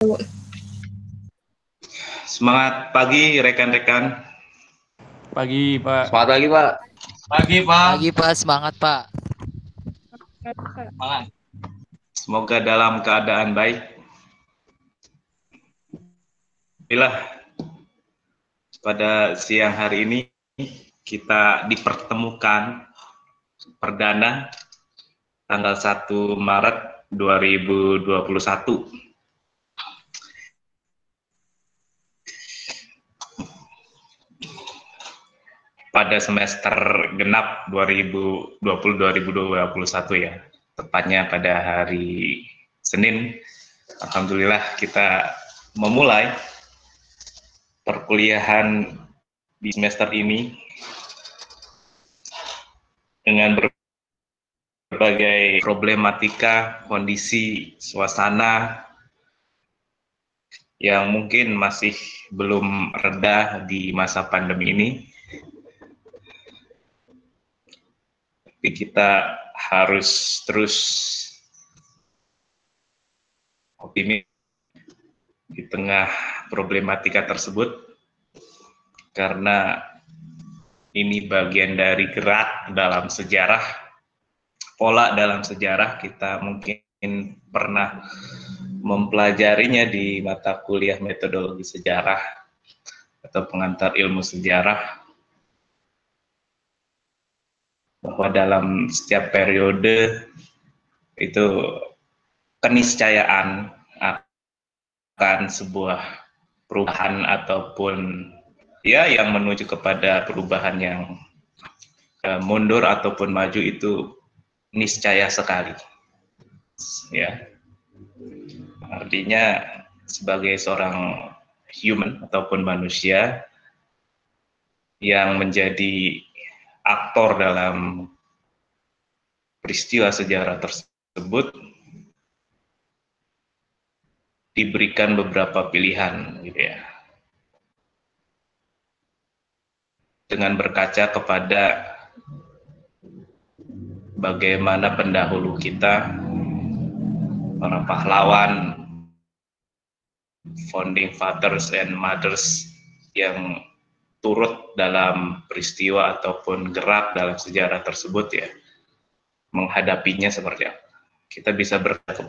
Semangat pagi rekan-rekan. Pagi, Pak. Selamat pagi, Pak. Pagi, Pak. Pagi, Pak. Semangat, Pak. Semangat. Semoga dalam keadaan baik. Alhamdulillah, pada siang hari ini kita dipertemukan perdana tanggal 1 Maret 2021. Pada semester genap 2020-2021 ya, tepatnya pada hari Senin. Alhamdulillah kita memulai perkuliahan di semester ini dengan berbagai problematika, kondisi, suasana yang mungkin masih belum reda di masa pandemi ini. Tapi kita harus terus optimis di tengah problematika tersebut, karena ini bagian dari gerak dalam sejarah, pola dalam sejarah. Kita mungkin pernah mempelajarinya di mata kuliah metodologi sejarah atau pengantar ilmu sejarah, bahwa dalam setiap periode itu keniscayaan akan sebuah perubahan ataupun ya yang menuju kepada perubahan yang mundur ataupun maju itu niscaya sekali. Ya. Artinya sebagai seorang human ataupun manusia yang menjadi aktor dalam peristiwa sejarah tersebut, diberikan beberapa pilihan gitu ya, dengan berkaca kepada bagaimana pendahulu kita, para pahlawan, founding fathers and mothers yang turut dalam peristiwa ataupun gerak dalam sejarah tersebut ya, menghadapinya seperti apa. Kita bisa berkata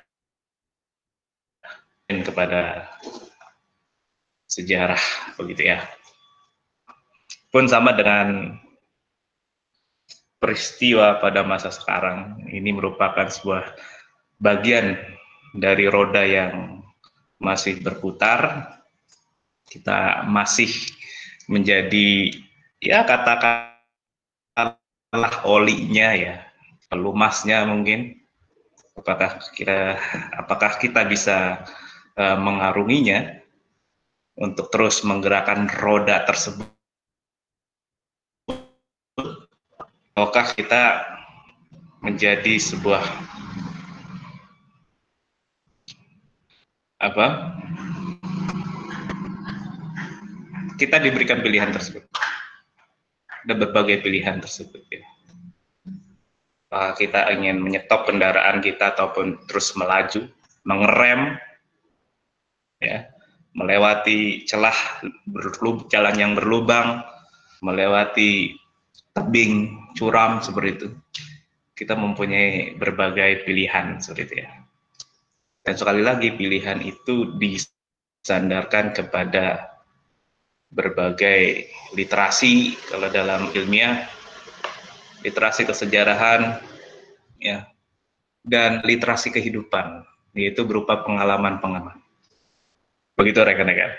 kepada sejarah begitu ya. Pun sama dengan peristiwa pada masa sekarang, ini merupakan sebuah bagian dari roda yang masih berputar. Kita masih menjadi ya katakanlah olinya ya, pelumasnya mungkin. Apakah kita bisa mengarunginya untuk terus menggerakkan roda tersebut? Ataukah kita menjadi sebuah kita diberikan pilihan tersebut. Ada berbagai pilihan tersebut ya. Apakah kita ingin menyetop kendaraan kita ataupun terus melaju, mengerem ya, melewati celah jalan yang berlubang, melewati tebing curam seperti itu. Kita mempunyai berbagai pilihan seperti itu ya. Dan sekali lagi pilihan itu disandarkan kepada berbagai literasi, kalau dalam ilmiah literasi kesejarahan ya, dan literasi kehidupan, yaitu berupa pengalaman-pengalaman. Begitu rekan-rekan.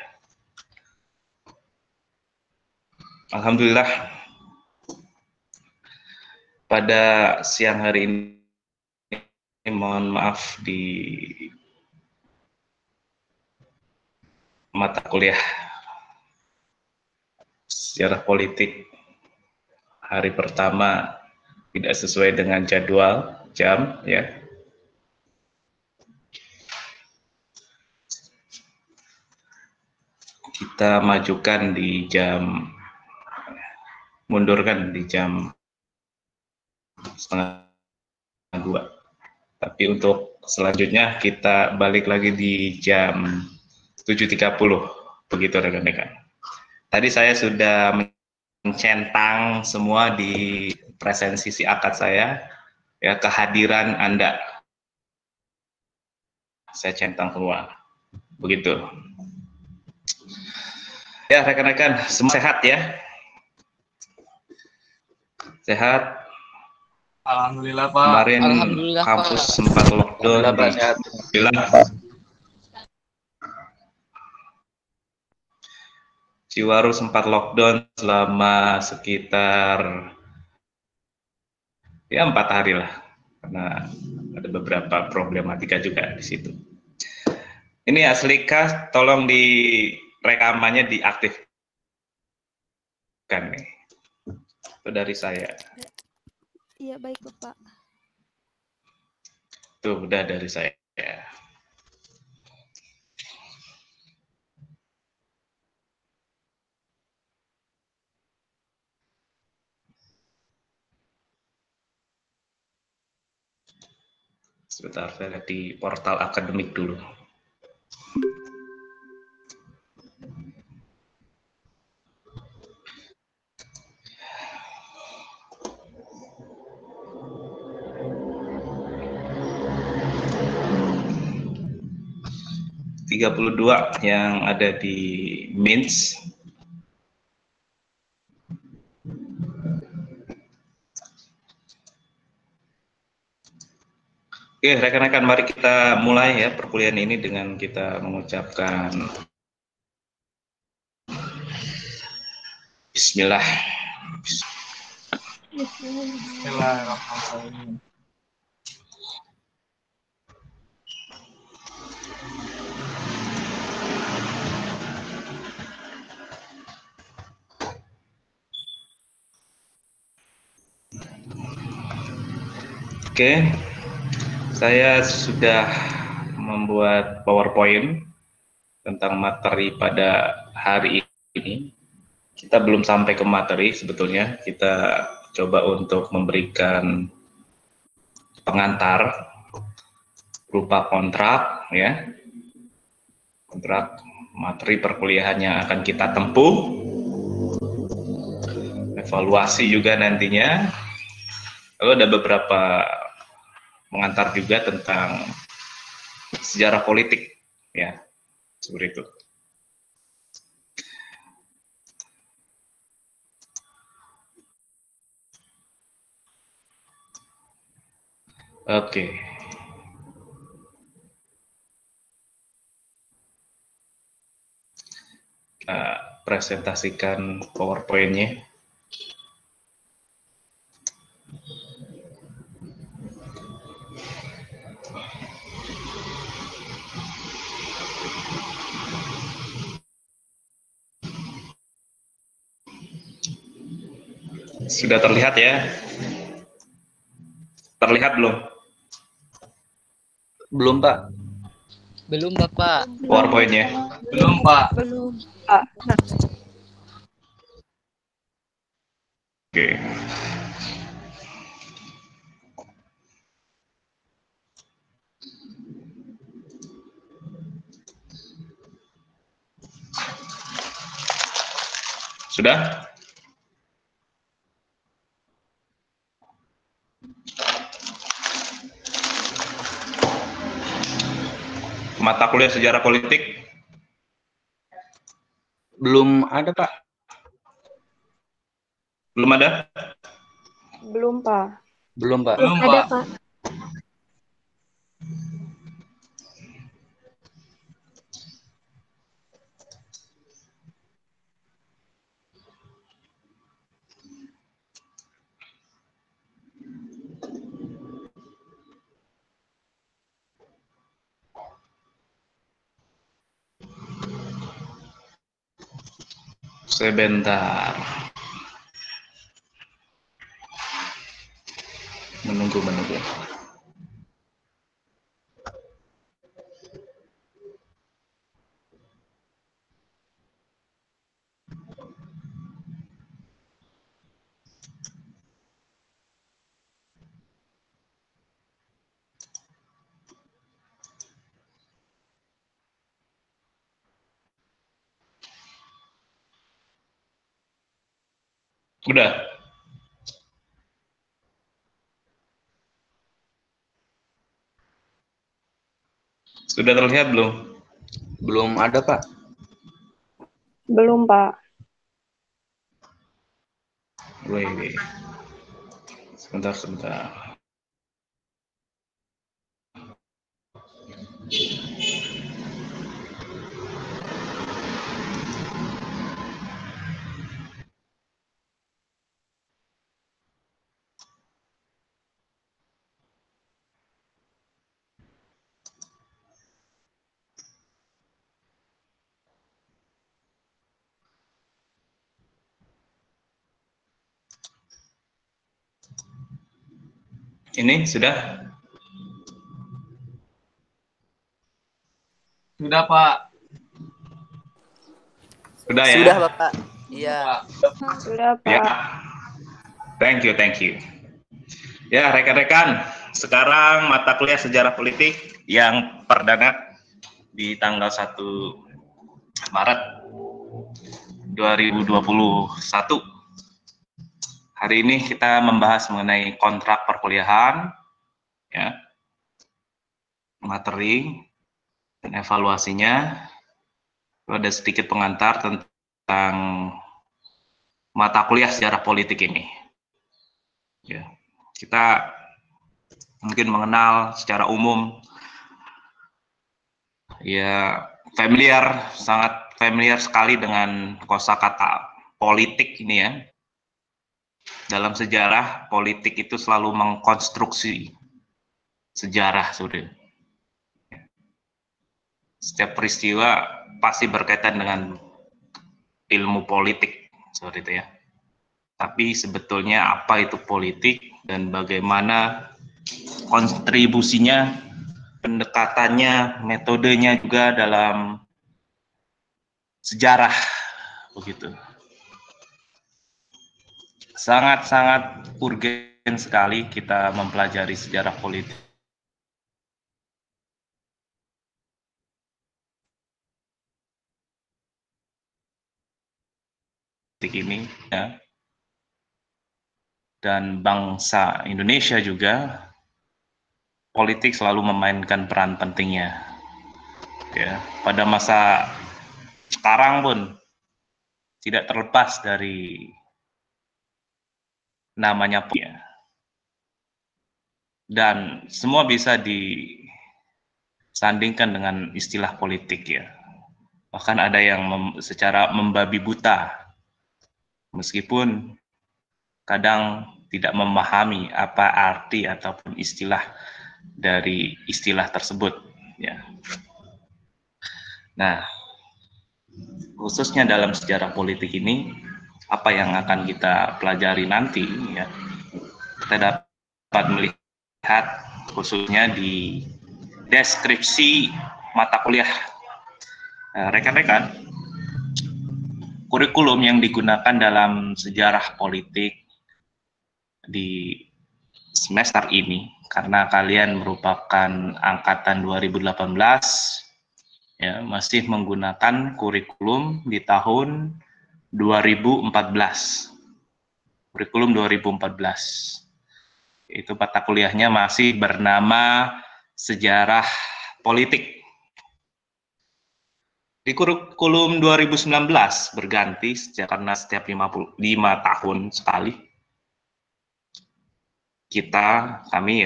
Alhamdulillah pada siang hari ini mohon maaf di mata kuliah sejarah politik hari pertama tidak sesuai dengan jadwal jam ya. Kita majukan di jam, mundurkan di jam 1:30. Tapi untuk selanjutnya kita balik lagi di jam 7.30, begitu rekan-rekan. Tadi saya sudah mencentang semua di presensi si akad saya, ya, kehadiran Anda. Saya centang keluar, begitu. Ya rekan-rekan, semua sehat ya? Sehat? Alhamdulillah Pak. Kemarin Alhamdulillah, kampus Pak. sempat lockdown Alhamdulillah, Pak, di sehat. Ciwaru sempat lockdown selama sekitar ya 4 hari lah, karena ada beberapa problematika juga di situ. Ini Aslika, tolong di rekamannya diaktifkan nih. Itu dari saya. Iya, baik Bapak. Tuh udah dari saya. Sebentar, saya lihat di portal akademik dulu. (32) yang ada di Minsk. Oke, rekan-rekan, mari kita mulai ya perkuliahan ini dengan kita mengucapkan Bismillah. Bismillahirrahmanirrahim. Oke, saya sudah membuat PowerPoint tentang materi pada hari ini. Kita belum sampai ke materi sebetulnya. Kita coba untuk memberikan pengantar berupa kontrak, ya, kontrak materi perkuliahan yang akan kita tempuh, evaluasi juga nantinya. Lalu ada beberapa mengantar juga tentang sejarah politik, ya, seperti itu. Oke. Kita presentasikan PowerPoint-nya. Sudah terlihat ya? Terlihat belum? Belum, Pak. Belum, Bapak. PowerPoint-nya. Belum, Pak. Belum, Pak. Oke. Sudah? Mata kuliah sejarah politik? Belum ada, Pak. Belum ada? Belum, Pak. Belum, Pak. Belum ada, Pak. Sebentar. Menunggu. Udah. Sudah terlihat belum? Belum ada, Pak. Belum, Pak. Wih. Sebentar. Ini sudah? Sudah, Pak. Sudah ya? Sudah, Bapak. Iya. Sudah, Ya. Pak. Thank you. Ya, rekan-rekan, sekarang mata kuliah sejarah politik yang perdana di tanggal 1 Maret 2021. Hari ini kita membahas mengenai kontrak perkuliahan, ya, materi dan evaluasinya. Ada sedikit pengantar tentang mata kuliah sejarah politik ini. Ya, kita mungkin mengenal secara umum, ya, sangat familiar sekali dengan kosakata politik ini ya. Dalam sejarah, politik itu selalu mengkonstruksi sejarah, saudara. Setiap peristiwa pasti berkaitan dengan ilmu politik, seperti itu ya. Tapi sebetulnya apa itu politik dan bagaimana kontribusinya, pendekatannya, metodenya juga dalam sejarah, begitu. Sangat-sangat urgen sekali kita mempelajari sejarah politik ini ya. Dan bangsa Indonesia juga, politik selalu memainkan peran pentingnya ya. Pada masa sekarang pun tidak terlepas dari namanya ya. Dan semua bisa disandingkan dengan istilah politik ya. Bahkan ada yang secara membabi buta, meskipun kadang tidak memahami apa arti ataupun istilah dari istilah tersebut ya. Nah, khususnya dalam sejarah politik ini, apa yang akan kita pelajari nanti ya, kita dapat melihat khususnya di deskripsi mata kuliah rekan-rekan, kurikulum yang digunakan dalam sejarah politik di semester ini, karena kalian merupakan angkatan 2018 ya, masih menggunakan kurikulum di tahun 2014. Kurikulum 2014. Itu mata kuliahnya masih bernama sejarah politik. Di kurikulum 2019 berganti karena setiap 5 tahun sekali kami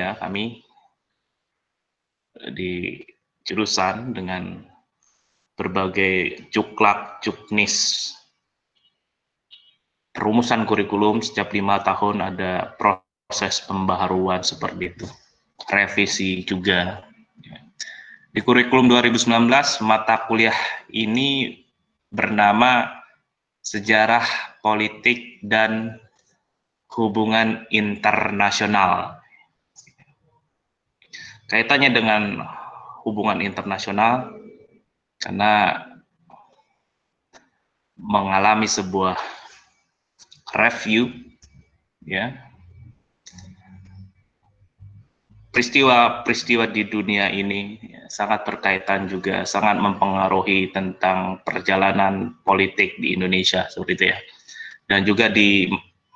di jurusan dengan berbagai juknis perumusan kurikulum, setiap 5 tahun ada proses pembaharuan seperti itu, revisi juga. Di kurikulum 2019 mata kuliah ini bernama sejarah politik dan hubungan internasional. Kaitannya dengan hubungan internasional karena mengalami sebuah review ya, peristiwa di dunia ini sangat berkaitan juga, sangat mempengaruhi tentang perjalanan politik di Indonesia seperti itu ya. Dan juga di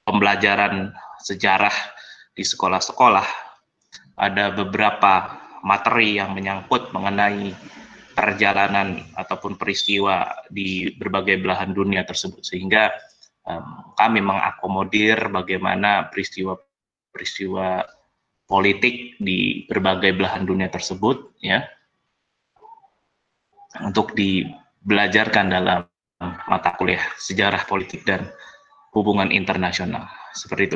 pembelajaran sejarah di sekolah-sekolah, ada beberapa materi yang menyangkut mengenai perjalanan ataupun peristiwa di berbagai belahan dunia tersebut, sehingga kami mengakomodir bagaimana peristiwa politik di berbagai belahan dunia tersebut, ya, untuk dibelajarkan dalam mata kuliah sejarah politik dan hubungan internasional, seperti itu.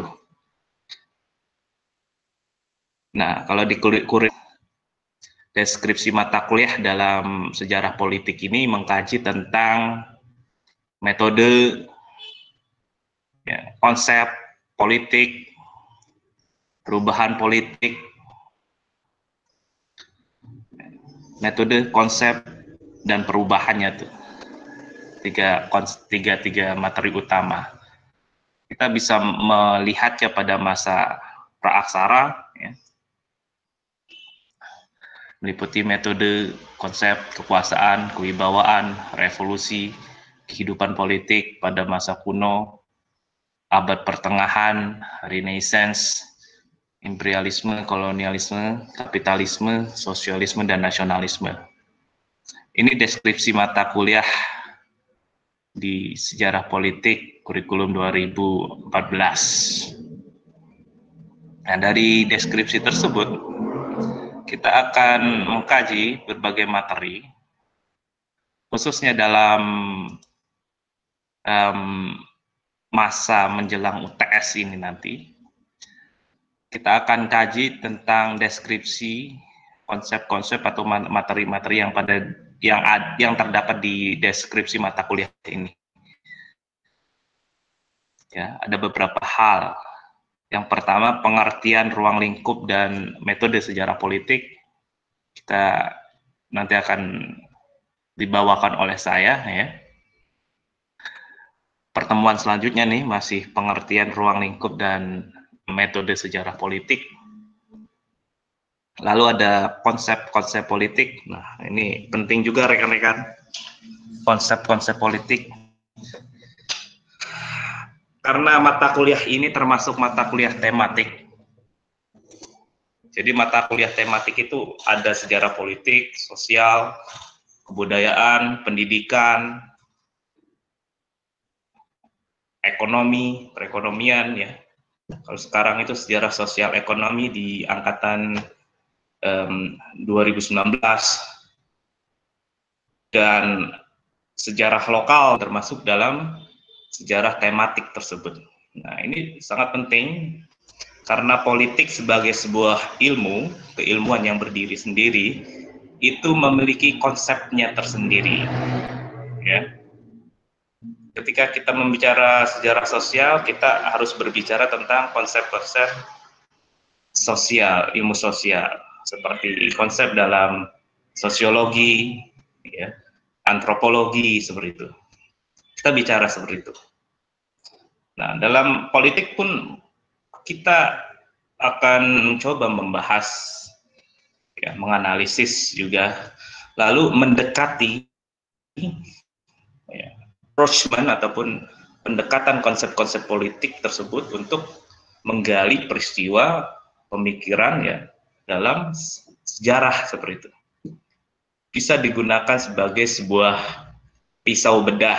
Nah, kalau di kurikulum deskripsi mata kuliah dalam sejarah politik ini mengkaji tentang metode, ya, konsep politik, perubahan politik, metode, konsep, dan perubahannya tuh. Tiga materi utama. Kita bisa melihatnya pada masa praaksara, ya, meliputi metode, konsep, kekuasaan, kewibawaan, revolusi, kehidupan politik pada masa kuno, abad pertengahan, Renaissance, imperialisme, kolonialisme, kapitalisme, sosialisme, dan nasionalisme. Ini deskripsi mata kuliah di sejarah politik kurikulum 2014. Nah, dari deskripsi tersebut, kita akan mengkaji berbagai materi, khususnya dalam masa menjelang UTS ini nanti. Kita akan kaji tentang deskripsi konsep-konsep atau materi-materi yang terdapat di deskripsi mata kuliah ini. Ya, ada beberapa hal. Yang pertama, pengertian ruang lingkup dan metode sejarah politik. Kita nanti akan dibawakan oleh saya, ya. Pertemuan selanjutnya nih masih pengertian ruang lingkup dan metode sejarah politik. Lalu ada konsep-konsep politik. Nah, ini penting juga rekan-rekan. Konsep-konsep politik. Karena mata kuliah ini termasuk mata kuliah tematik. Jadi mata kuliah tematik itu ada sejarah politik, sosial, kebudayaan, pendidikan, ekonomi, perekonomian, ya. Kalau sekarang itu sejarah sosial ekonomi di angkatan 2019, dan sejarah lokal termasuk dalam sejarah tematik tersebut. Nah, ini sangat penting karena politik sebagai sebuah ilmu, keilmuan yang berdiri sendiri, itu memiliki konsepnya tersendiri. Ya. Ketika kita membicara sejarah sosial, kita harus berbicara tentang konsep-konsep sosial, ilmu sosial, seperti konsep dalam sosiologi, ya, antropologi, seperti itu. Kita bicara seperti itu. Nah, dalam politik pun kita akan mencoba membahas, ya, menganalisis juga, lalu mendekati, ya, approachment ataupun pendekatan konsep-konsep politik tersebut untuk menggali peristiwa pemikiran, ya, dalam sejarah seperti itu. Bisa digunakan sebagai sebuah pisau bedah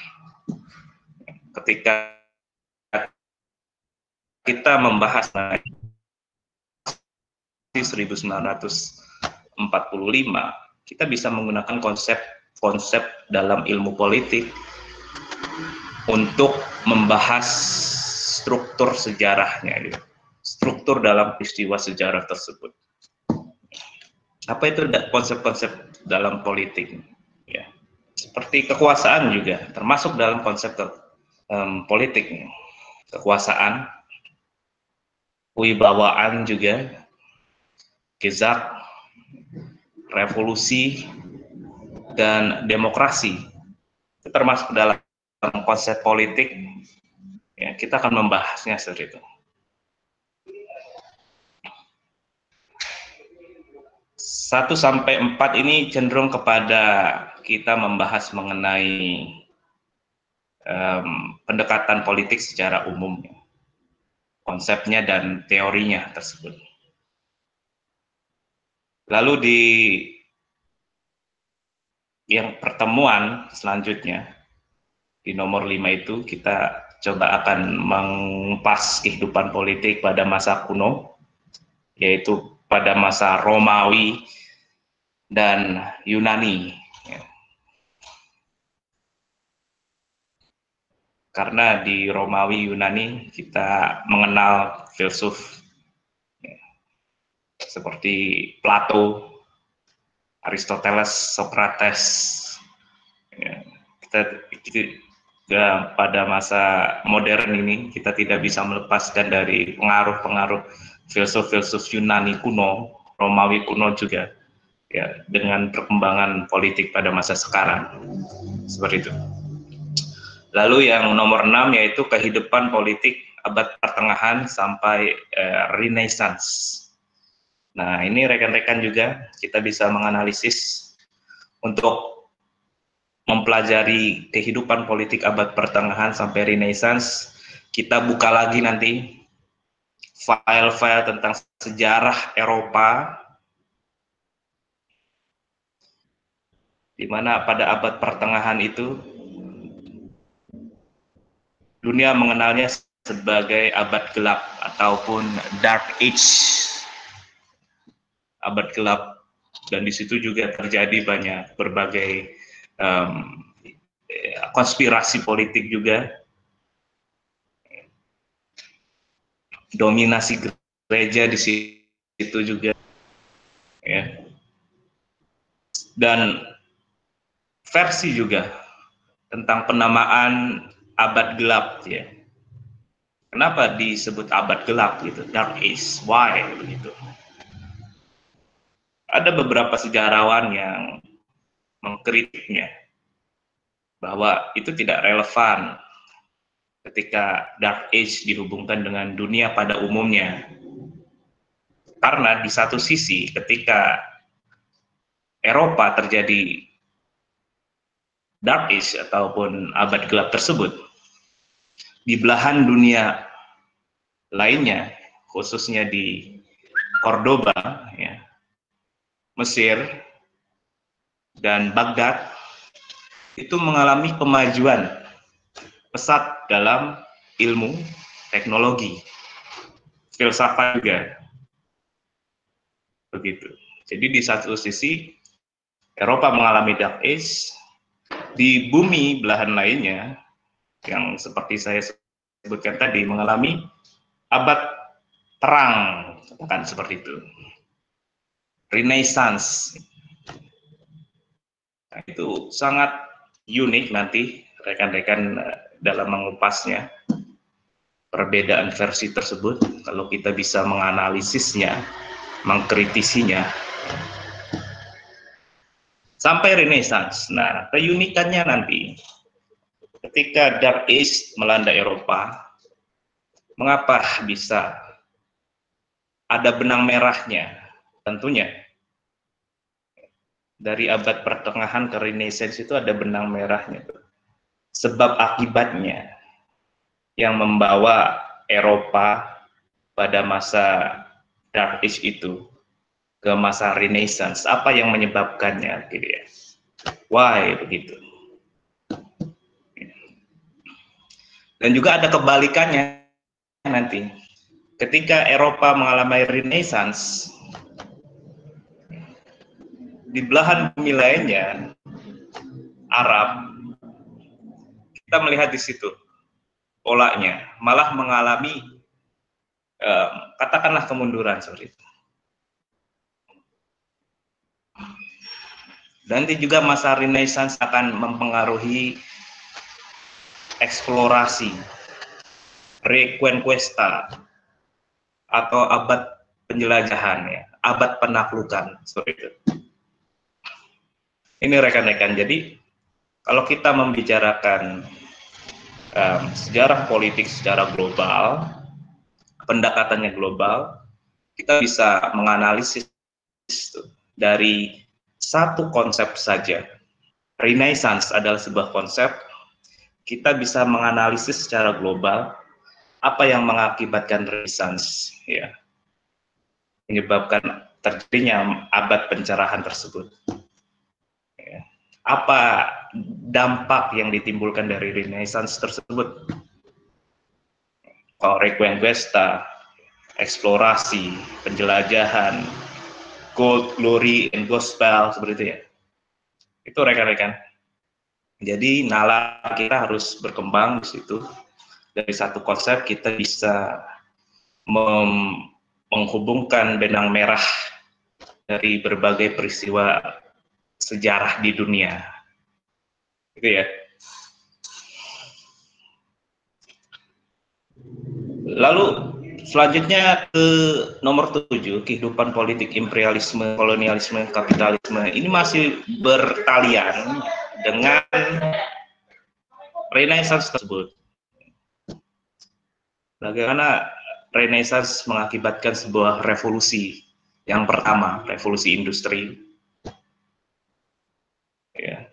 ketika kita membahas 1945, kita bisa menggunakan konsep dalam ilmu politik untuk membahas struktur sejarahnya, gitu. Struktur dalam peristiwa sejarah tersebut. Apa itu konsep-konsep dalam politik? Ya, seperti kekuasaan juga termasuk dalam konsep politik. Kekuasaan, kewibawaan juga, gezak, revolusi, dan demokrasi. Itu termasuk dalam konsep politik. Ya, kita akan membahasnya seperti itu. 1 sampai 4 ini cenderung kepada kita membahas mengenai pendekatan politik secara umum. konsepnya dan teorinya tersebut. Lalu di yang pertemuan selanjutnya, di nomor 5 itu kita coba akan mengupas kehidupan politik pada masa kuno, yaitu pada masa Romawi dan Yunani. Karena di Romawi Yunani kita mengenal filsuf seperti Plato, Aristoteles, Socrates. Pada masa modern ini kita tidak bisa melepaskan dari pengaruh-pengaruh filsuf-filsuf Yunani kuno, Romawi kuno juga, ya, dengan perkembangan politik pada masa sekarang. Seperti itu. Lalu yang nomor 6 yaitu kehidupan politik abad pertengahan sampai Renaissance. Nah, ini rekan-rekan juga kita bisa menganalisis untuk mempelajari kehidupan politik abad pertengahan sampai Renaissance. Kita buka lagi nanti file-file tentang sejarah Eropa, di mana pada abad pertengahan itu dunia mengenalnya sebagai abad gelap ataupun Dark Age, abad gelap, dan di situ juga terjadi banyak berbagai konspirasi politik juga, dominasi gereja di situ juga, ya, dan versi juga tentang penamaan abad gelap, ya. Kenapa disebut abad gelap gitu, Dark Age? Why begitu? Ada beberapa sejarawan yang mengkritiknya bahwa itu tidak relevan ketika Dark Age dihubungkan dengan dunia pada umumnya. Karena di satu sisi ketika Eropa terjadi Dark Age ataupun abad gelap tersebut, di belahan dunia lainnya, khususnya di Cordoba, ya, Mesir, dan Baghdad, itu mengalami kemajuan pesat dalam ilmu, teknologi, filsafat juga. Begitu. Jadi di satu sisi, Eropa mengalami Dark Age, di bumi belahan lainnya, yang seperti saya sebutkan tadi, mengalami abad terang, katakan seperti itu. Renaissance. Nah, itu sangat unik nanti rekan-rekan dalam mengupasnya perbedaan versi tersebut, kalau kita bisa menganalisisnya, mengkritisinya sampai Renaissance. Nah, keunikannya nanti ketika Dark Age melanda Eropa, mengapa bisa ada benang merahnya? Tentunya dari abad pertengahan ke Renaissance itu ada benang merahnya, sebab akibatnya yang membawa Eropa pada masa Dark Age itu ke masa Renaissance. Apa yang menyebabkannya, gitu ya? Why begitu? Dan juga ada kebalikannya nanti. Ketika Eropa mengalami Renaissance, di belahan bumi lainnya, Arab, kita melihat di situ polanya malah mengalami katakanlah kemunduran seperti itu. Nanti juga masa Renaissance akan mempengaruhi eksplorasi, reconquista, atau abad penjelajahan, ya, abad penaklukan seperti itu. Ini rekan-rekan, jadi kalau kita membicarakan sejarah politik secara global, pendekatannya global, kita bisa menganalisis dari satu konsep saja. Renaissance adalah sebuah konsep, kita bisa menganalisis secara global apa yang mengakibatkan Renaissance, ya, menyebabkan terjadinya abad pencerahan tersebut. Ya. Apa dampak yang ditimbulkan dari Renaissance tersebut? Kalau Reconquista, eksplorasi, penjelajahan, gold, glory, and gospel, seperti itu ya. Itu rekan-rekan. Jadi nalar kita harus berkembang di situ. Dari satu konsep kita bisa menghubungkan benang merah dari berbagai peristiwa sejarah di dunia. Gitu ya. Lalu selanjutnya ke nomor 7, kehidupan politik imperialisme, kolonialisme, kapitalisme. Ini masih bertalian dengan Renaissance tersebut. Bagaimana Renaissance mengakibatkan sebuah revolusi. Yang pertama, revolusi industri. Ya.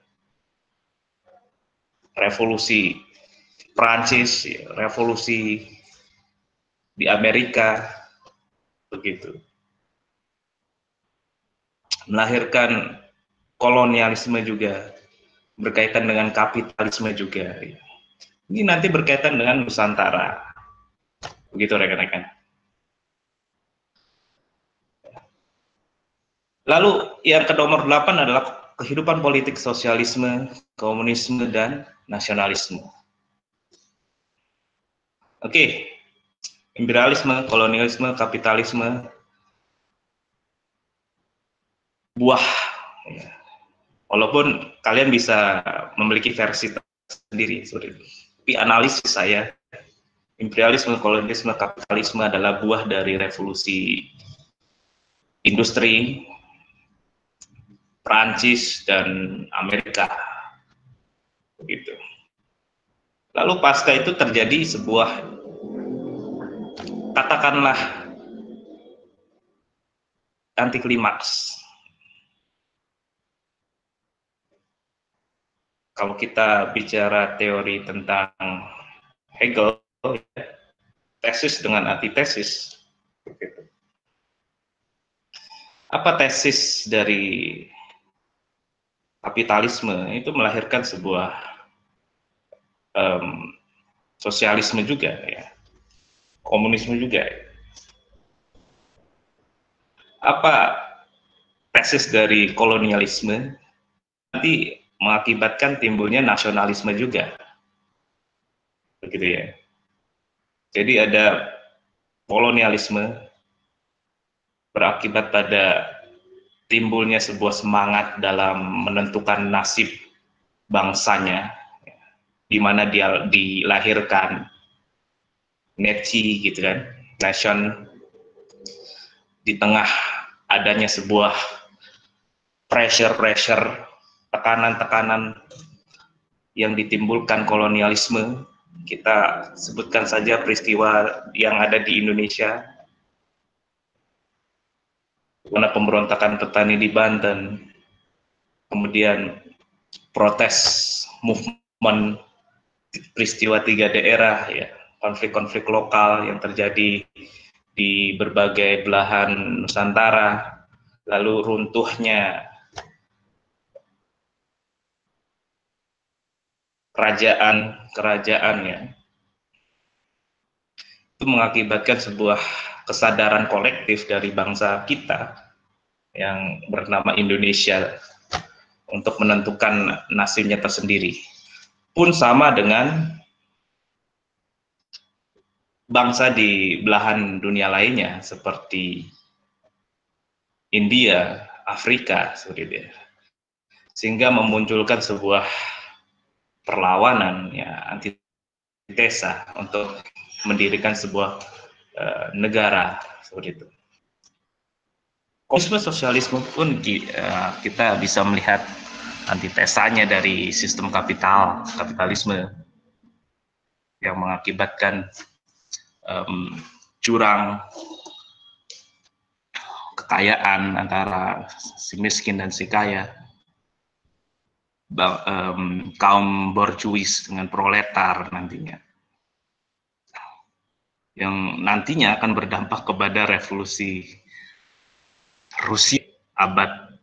Revolusi Prancis, ya. Revolusi di Amerika, begitu. Melahirkan kolonialisme juga, berkaitan dengan kapitalisme juga. Ini nanti berkaitan dengan Nusantara. Begitu rekan-rekan. Lalu yang ke nomor 8 adalah kehidupan politik sosialisme, komunisme, dan nasionalisme. Oke. Imperialisme, kolonialisme, kapitalisme, buah. Walaupun kalian bisa memiliki versi sendiri, tapi analisis saya, imperialisme, kolonialisme, kapitalisme adalah buah dari revolusi industri Prancis dan Amerika. Begitu. Lalu pasca itu terjadi sebuah, katakanlah, anti klimaks. Kalau kita bicara teori tentang Hegel, tesis dengan antitesis. Apa tesis dari kapitalisme? Itu melahirkan sebuah sosialisme juga, ya. Komunisme juga. Apa tesis dari kolonialisme? Nanti mengakibatkan timbulnya nasionalisme juga. Begitu ya. Jadi ada kolonialisme berakibat pada timbulnya sebuah semangat dalam menentukan nasib bangsanya, di mana dia dilahirkan Nietzsche, gitu kan, nation, di tengah adanya sebuah pressure, tekanan-tekanan yang ditimbulkan kolonialisme. Kita sebutkan saja peristiwa yang ada di Indonesia, mana pemberontakan petani di Banten, kemudian protes movement peristiwa 3 daerah, ya, konflik-konflik lokal yang terjadi di berbagai belahan Nusantara, lalu runtuhnya kerajaan, ya, itu mengakibatkan sebuah kesadaran kolektif dari bangsa kita yang bernama Indonesia untuk menentukan nasibnya tersendiri. Pun sama dengan bangsa di belahan dunia lainnya seperti India, Afrika, seperti itu. Sehingga memunculkan sebuah perlawanan, ya, antitesa untuk mendirikan sebuah negara, seperti itu. Komunisme, sosialisme pun kita bisa melihat antitesanya dari sistem kapitalisme yang mengakibatkan jurang kekayaan antara si miskin dan si kaya, kaum borjuis dengan proletar nantinya. yang nantinya akan berdampak kepada revolusi Rusia abad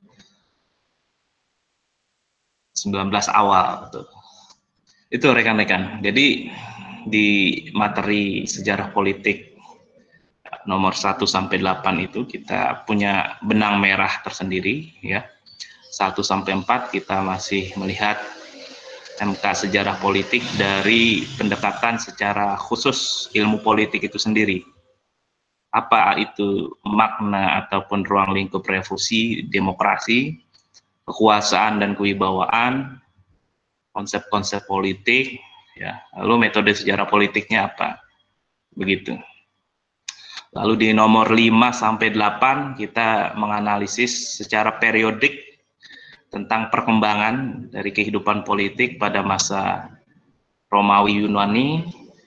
19 awal. Itu rekan-rekan. Jadi di materi sejarah politik nomor 1 sampai 8 itu kita punya benang merah tersendiri ya. 1 sampai 4 kita masih melihat MK sejarah politik dari pendekatan secara khusus ilmu politik itu sendiri. Apa itu makna ataupun ruang lingkup revolusi, demokrasi, kekuasaan dan kewibawaan, konsep-konsep politik, ya. Lalu metode sejarah politiknya apa? Begitu. Lalu di nomor 5 sampai 8 kita menganalisis secara periodik tentang perkembangan dari kehidupan politik pada masa Romawi Yunani,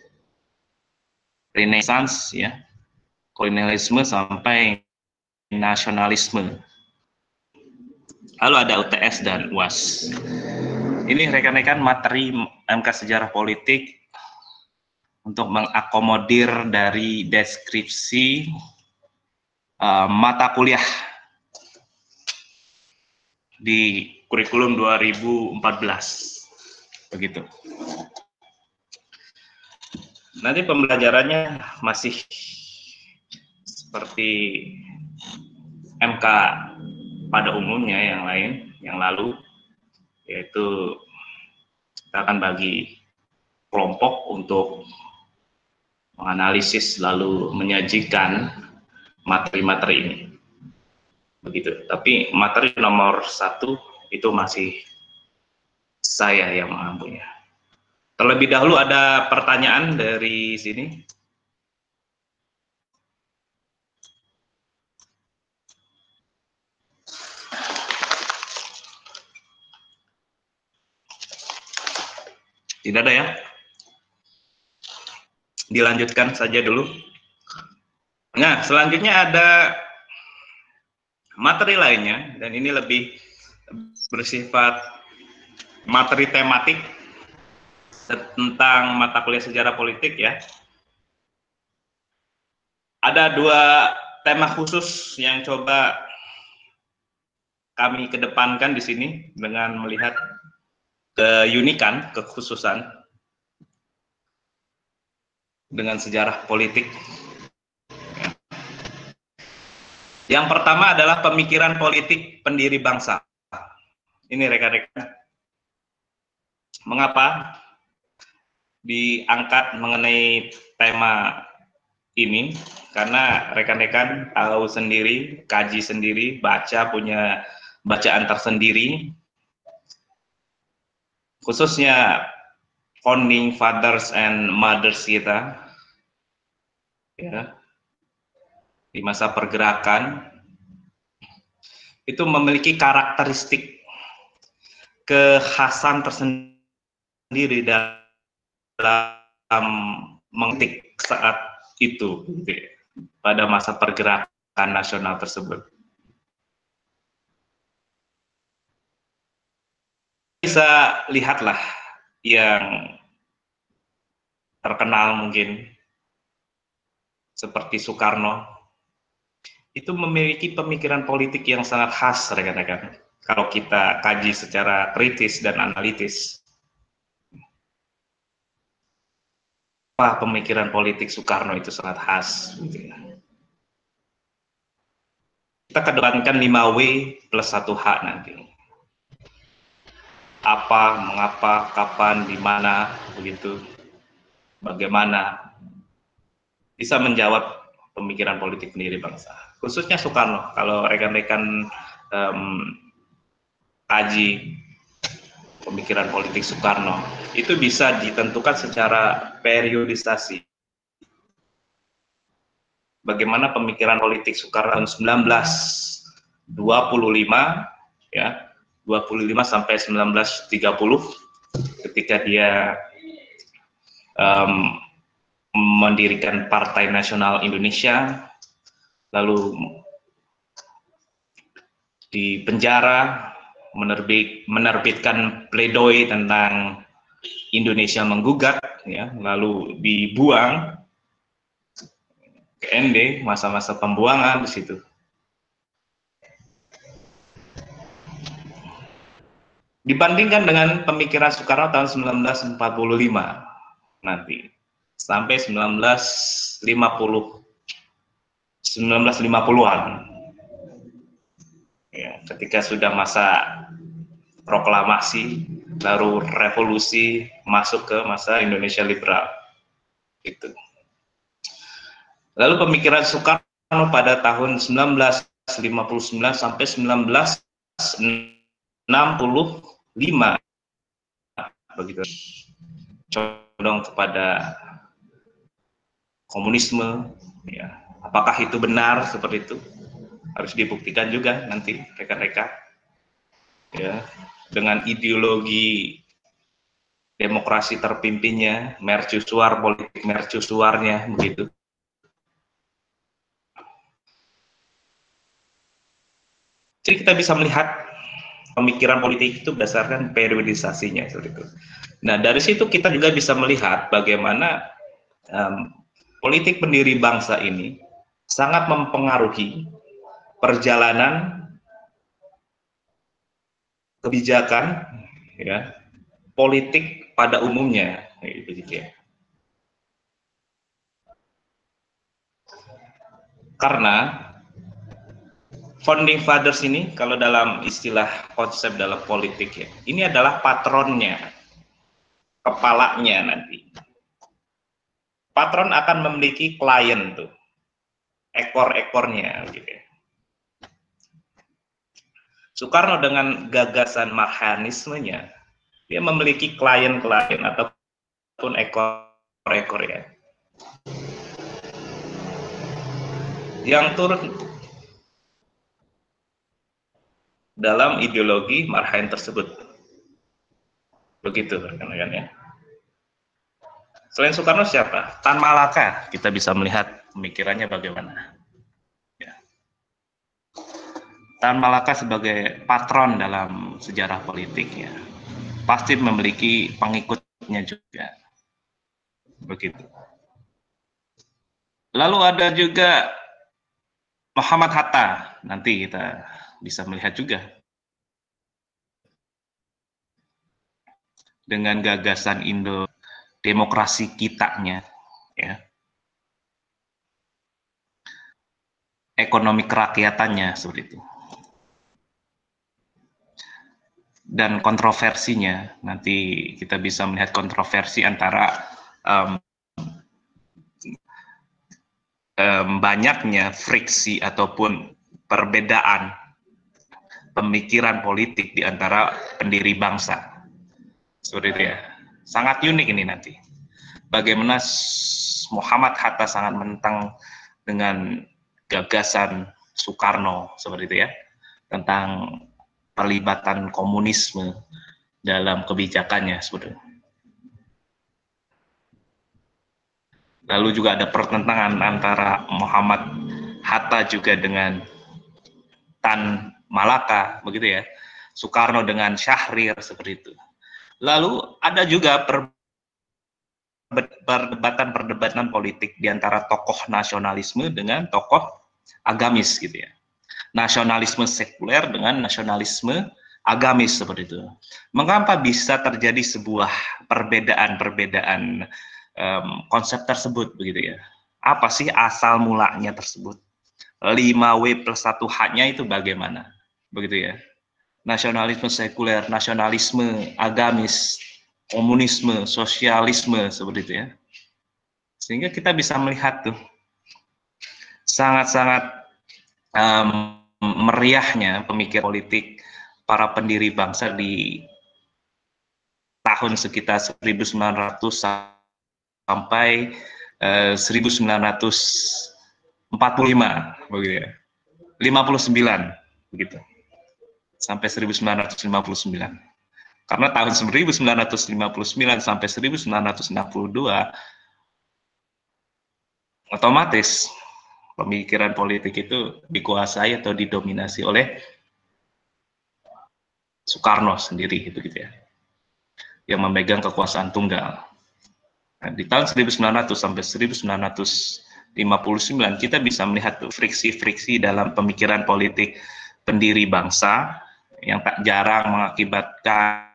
Renaissance ya, kolonialisme sampai nasionalisme. Lalu ada UTS dan UAS. Ini rekan-rekan materi MK sejarah politik untuk mengakomodir dari deskripsi mata kuliah di kurikulum 2014 begitu. Nanti pembelajarannya masih seperti MK pada umumnya yang lalu, yaitu kita akan bagi kelompok untuk menganalisis lalu menyajikan materi-materi ini. Begitu. Tapi materi nomor 1 itu masih saya yang mengambilnya. Terlebih dahulu ada pertanyaan dari sini. Tidak ada ya? Dilanjutkan saja dulu. Nah, selanjutnya ada materi lainnya, dan ini lebih bersifat materi tematik tentang mata kuliah sejarah politik ya. Ada 2 tema khusus yang coba kami kedepankan di sini dengan melihat keunikan, kekhususan dengan sejarah politik. Yang pertama adalah pemikiran politik pendiri bangsa. Ini rekan-rekan, mengapa diangkat mengenai tema ini? Karena rekan-rekan tahu sendiri, kaji sendiri, baca, punya bacaan tersendiri, khususnya founding fathers and mothers kita ya, di masa pergerakan itu memiliki karakteristik kekhasan tersendiri dalam mengetik saat itu pada masa pergerakan nasional tersebut. Bisa lihatlah yang terkenal mungkin seperti Soekarno, itu memiliki pemikiran politik yang sangat khas rekan-rekan. Kalau kita kaji secara kritis dan analitis, apa pemikiran politik Soekarno itu sangat khas. Kita kedepankan 5W plus 1H nanti. Apa, mengapa, kapan, di mana, begitu, bagaimana, bisa menjawab pemikiran politik pendiri bangsa. Khususnya Soekarno, kalau rekan-rekan kaji pemikiran politik Soekarno, itu bisa ditentukan secara periodisasi. Bagaimana pemikiran politik Soekarno tahun 1925, ya, 25 sampai 1930, ketika dia mendirikan Partai Nasional Indonesia, lalu di penjara, menerbitkan pledoi tentang Indonesia menggugat, ya, lalu dibuang GND, masa-masa pembuangan di situ. Dibandingkan dengan pemikiran Soekarno tahun 1945 nanti sampai 1950-an. Ya, ketika sudah masa proklamasi, baru revolusi masuk ke masa Indonesia liberal. Itu. Lalu pemikiran Soekarno pada tahun 1959 sampai 1965 begitu, condong kepada komunisme, ya. Apakah itu benar seperti itu? Harus dibuktikan juga nanti rekan-rekan, ya, dengan ideologi demokrasi terpimpinnya, mercusuar, politik mercusuarnya, begitu. Jadi kita bisa melihat pemikiran politik itu berdasarkan periodisasinya seperti itu. Nah, dari situ kita juga bisa melihat bagaimana politik pendiri bangsa ini sangat mempengaruhi perjalanan kebijakan, ya, politik pada umumnya, begitu ya. Karena founding fathers ini, kalau dalam istilah konsep dalam politik ya, ini adalah patronnya, kepalanya nanti. Patron akan memiliki klien tuh, ekor-ekornya, gitu ya. Soekarno dengan gagasan Marxismenya, dia memiliki klien-klien ataupun ekor-ekor ya, yang turut dalam ideologi Marxisme tersebut. Begitu rekan-rekan ya. Selain Soekarno siapa? Tan Malaka, kita bisa melihat pemikirannya bagaimana. Ya. Tan Malaka sebagai patron dalam sejarah politik ya, pasti memiliki pengikutnya juga. Begitu. Lalu ada juga Muhammad Hatta, nanti kita bisa melihat juga. Dengan gagasan Indo demokrasi kitanya, ya, ekonomi kerakyatannya seperti itu, dan kontroversinya nanti kita bisa melihat kontroversi antara banyaknya friksi ataupun perbedaan pemikiran politik di antara pendiri bangsa, seperti itu ya. Sangat unik ini nanti. Bagaimana Muhammad Hatta sangat menentang dengan gagasan Soekarno seperti itu ya, tentang perlibatan komunisme dalam kebijakannya sebetulnya. Lalu juga ada pertentangan antara Muhammad Hatta juga dengan Tan Malaka, begitu ya. Soekarno dengan Syahrir seperti itu. Lalu ada juga perdebatan politik di antara tokoh nasionalisme dengan tokoh agamis gitu ya. Nasionalisme sekuler dengan nasionalisme agamis seperti itu. Mengapa bisa terjadi sebuah perbedaan konsep tersebut begitu ya? Apa sih asal mulanya tersebut? 5W+1H-nya itu bagaimana? Begitu ya. Nasionalisme sekuler, nasionalisme agamis, komunisme, sosialisme seperti itu ya. Sehingga kita bisa melihat tuh sangat-sangat meriahnya pemikiran politik para pendiri bangsa di tahun sekitar 1900 sampai 1945 begitu ya. 59 begitu. Sampai 1959. Karena tahun 1959 sampai 1962 otomatis pemikiran politik itu dikuasai atau didominasi oleh Soekarno sendiri gitu ya, yang memegang kekuasaan tunggal. Nah, di tahun 1900 sampai 1962 59 kita bisa melihat tuh friksi-friksi dalam pemikiran politik pendiri bangsa yang tak jarang mengakibatkan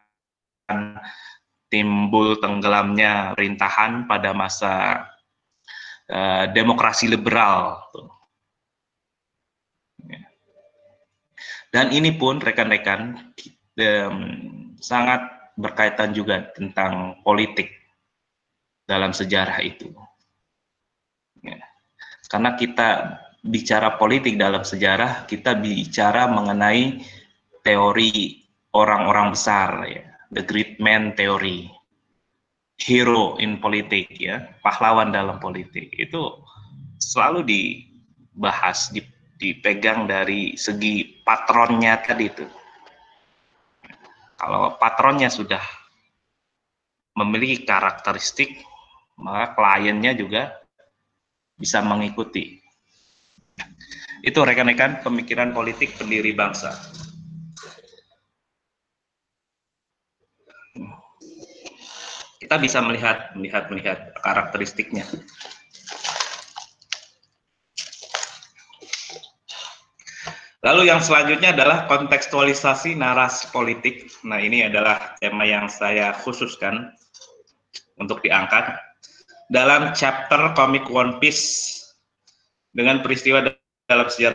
timbul tenggelamnya pemerintahan pada masa demokrasi liberal. Dan ini pun rekan-rekan sangat berkaitan juga tentang politik dalam sejarah itu. Karena kita bicara politik dalam sejarah, kita bicara mengenai teori orang-orang besar, ya, the great man theory, hero in politik, ya, pahlawan dalam politik. Itu selalu dibahas, dipegang dari segi patronnya tadi itu. Kalau patronnya sudah memiliki karakteristik, maka kliennya juga bisa mengikuti. Itu rekan-rekan pemikiran politik pendiri bangsa. Kita bisa melihat karakteristiknya. Lalu yang selanjutnya adalah kontekstualisasi narasi politik. Nah, ini adalah tema yang saya khususkan untuk diangkat dalam chapter komik One Piece dengan peristiwa dalam sejarah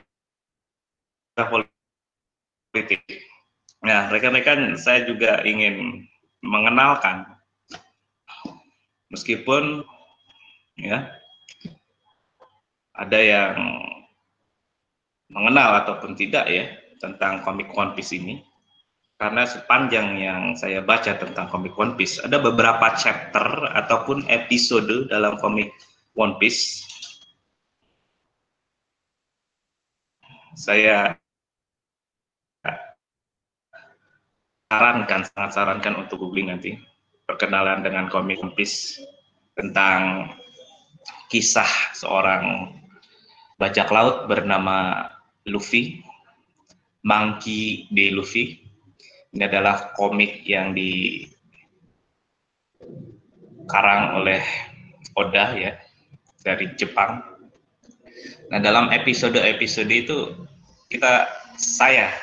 politik. Nah, rekan-rekan, saya juga ingin mengenalkan, meskipun ya ada yang mengenal ataupun tidak ya tentang komik One Piece ini, karena sepanjang yang saya baca tentang komik One Piece, ada beberapa chapter ataupun episode dalam komik One Piece. Saya sangat sarankan untuk googling nanti, perkenalan dengan komik One Piece, tentang kisah seorang bajak laut bernama Luffy, Monkey D. Luffy. Ini adalah komik yang dikarang oleh Oda ya, dari Jepang. Nah, dalam episode-episode itu saya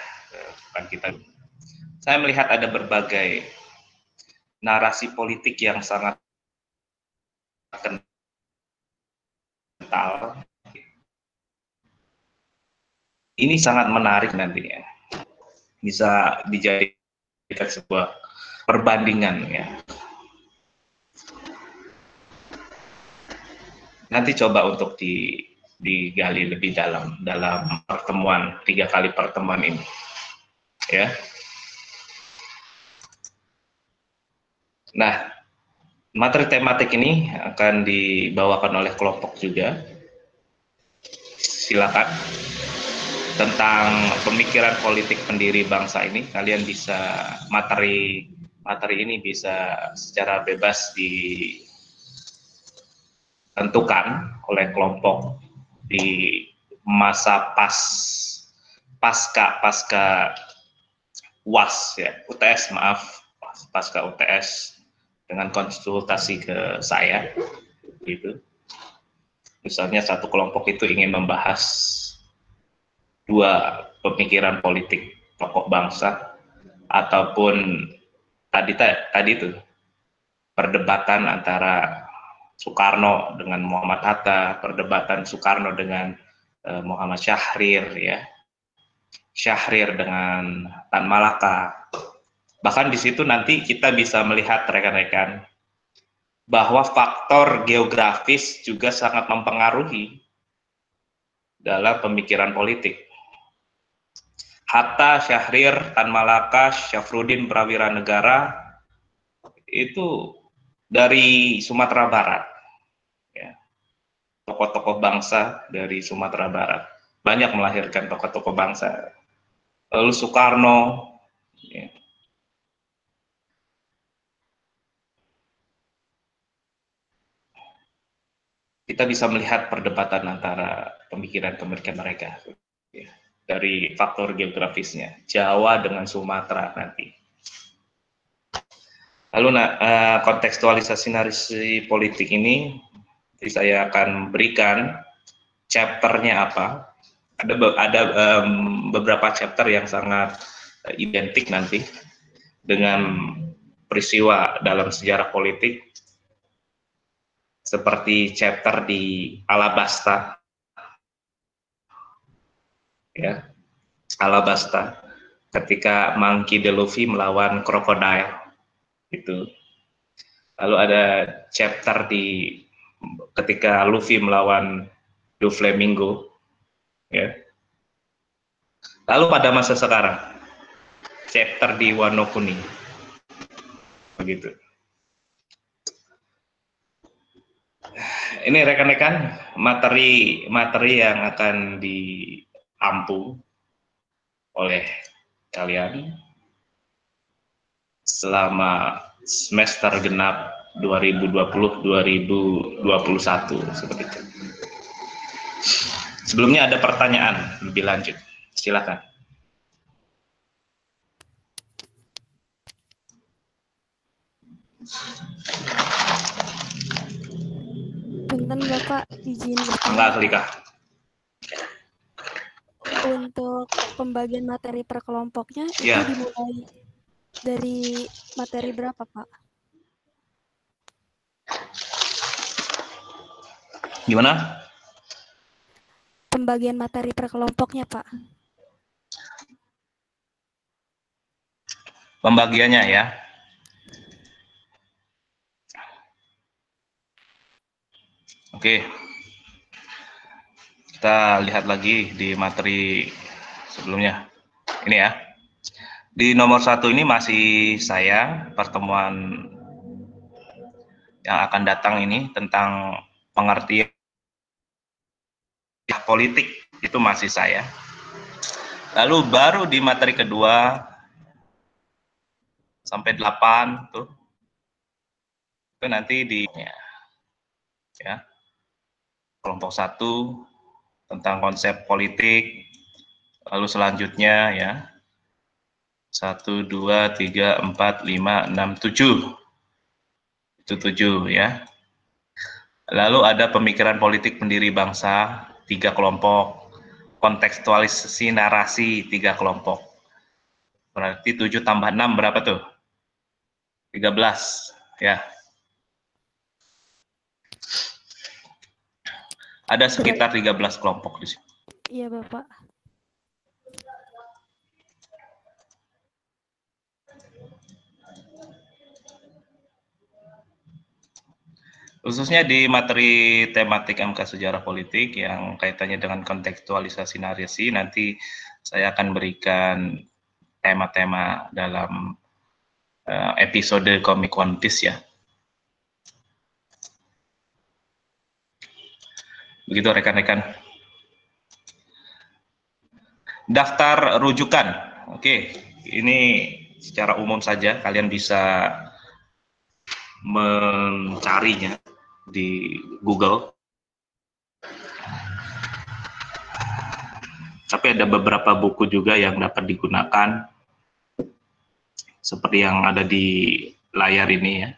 melihat ada berbagai narasi politik yang sangat kental. Ini sangat menarik nantinya. Bisa dijadikan sebuah perbandingan ya. Nanti coba untuk digali lebih dalam pertemuan 3 kali pertemuan ini ya. Nah, materi tematik ini akan dibawakan oleh kelompok juga. Silakan. Tentang pemikiran politik pendiri bangsa ini, kalian bisa materi ini bisa secara bebas ditentukan oleh kelompok di masa pasca UAS ya, UTS maaf, pasca UTS, dengan konsultasi ke saya gitu. Misalnya satu kelompok itu ingin membahas 2 pemikiran politik tokoh bangsa, ataupun tadi itu perdebatan antara Soekarno dengan Muhammad Hatta, perdebatan Soekarno dengan Muhammad Syahrir ya, Syahrir dengan Tan Malaka. Bahkan di situ nanti kita bisa melihat rekan-rekan bahwa faktor geografis juga sangat mempengaruhi dalam pemikiran politik. Hatta, Syahrir, Tan Malaka, Syafruddin Prawira Negara itu dari Sumatera Barat. Ya. Tokoh-tokoh bangsa dari Sumatera Barat. Banyak melahirkan tokoh-tokoh bangsa. Lalu Soekarno. Ya. Kita bisa melihat perdebatan antara pemikiran-pemikiran mereka. Ya. Dari faktor geografisnya, Jawa dengan Sumatera nanti. Lalu kontekstualisasi narasi politik ini saya akan berikan chapternya apa. Ada beberapa chapter yang sangat identik nanti dengan peristiwa dalam sejarah politik, seperti chapter di Alabasta, ya, Alabasta, ketika Monkey D. Luffy melawan Crocodile itu. Lalu ada chapter di ketika Luffy melawan Doflamingo, ya. Lalu pada masa sekarang, chapter di Wano Kuni, begitu. Ini rekan-rekan materi yang akan diampu oleh kalian selama semester genap 2020-2021 seperti itu. Sebelumnya ada pertanyaan lebih lanjut, silakan. Punten Bapak, izin Enggak, Lika. untuk pembagian materi per kelompoknya Ya. itu dimulai dari materi berapa, Pak? Gimana? Pembagian materi per kelompoknya, Pak. Pembagiannya ya. Oke. Kita lihat lagi di materi sebelumnya. Ini ya. Di nomor 1 ini masih saya, pertemuan yang akan datang ini tentang pengertian politik, itu masih saya. Lalu baru di materi kedua sampai 8 tuh, itu nanti di ya, kelompok 1 tentang konsep politik, lalu selanjutnya ya 1, 2, 3, 4, 5, 6, 7, itu 7 ya. Lalu ada pemikiran politik pendiri bangsa 3 kelompok, kontekstualisasi narasi 3 kelompok. Berarti 7 tambah 6 berapa tuh? 13 ya. Ada sekitar 13 kelompok di sini. Iya, Bapak. Khususnya di materi tematik MK Sejarah Politik yang kaitannya dengan kontekstualisasi narasi, nanti saya akan berikan tema-tema dalam episode Komik One Piece ya. Begitu rekan-rekan. Daftar rujukan. Oke, ini secara umum saja, kalian bisa mencarinya di Google. Tapi ada beberapa buku juga yang dapat digunakan, seperti yang ada di layar ini ya.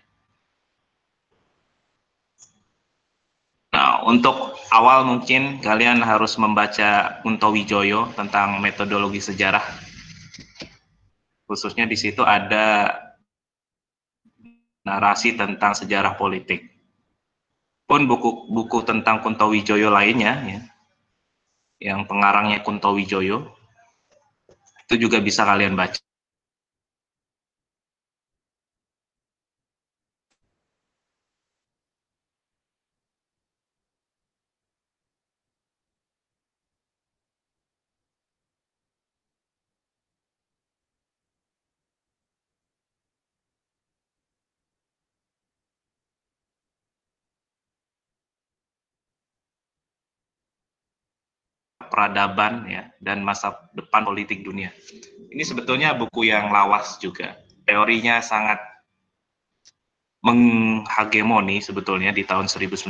Nah, untuk awal mungkin kalian harus membaca Kunto Wijoyo tentang metodologi sejarah. Khususnya di situ ada narasi tentang sejarah politik. Pun buku-buku tentang Kunto Wijoyo lainnya, ya, yang pengarangnya Kunto Wijoyo, itu juga bisa kalian baca. Peradaban ya, dan masa depan politik dunia. Ini sebetulnya buku yang lawas juga. Teorinya sangat menghegemoni sebetulnya di tahun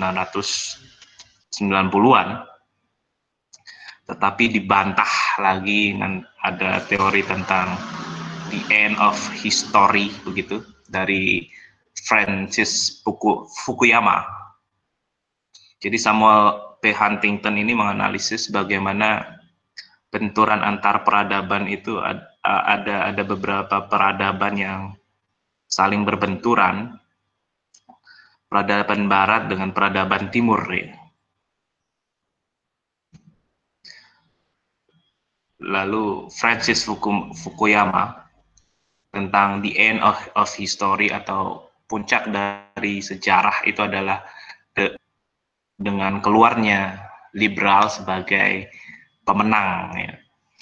1990-an. Tetapi dibantah lagi dengan ada teori tentang the end of history begitu dari Francis Fukuyama. Jadi P. Huntington ini menganalisis bagaimana benturan antar peradaban itu ada beberapa peradaban yang saling berbenturan, peradaban barat dengan peradaban timur ya. Lalu Francis Fukuyama tentang the end of history atau puncak dari sejarah itu adalah dengan keluarnya liberal sebagai pemenang ya.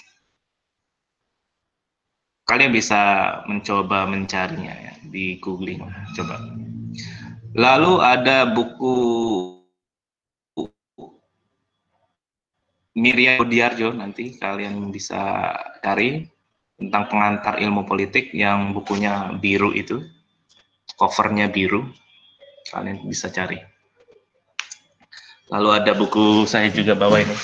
Kalian bisa mencoba mencarinya ya, di googling coba. Lalu ada buku Miriam Budiarjo, nanti kalian bisa cari tentang pengantar ilmu politik yang bukunya biru itu, covernya biru, kalian bisa cari. Lalu ada buku saya juga bawa ini,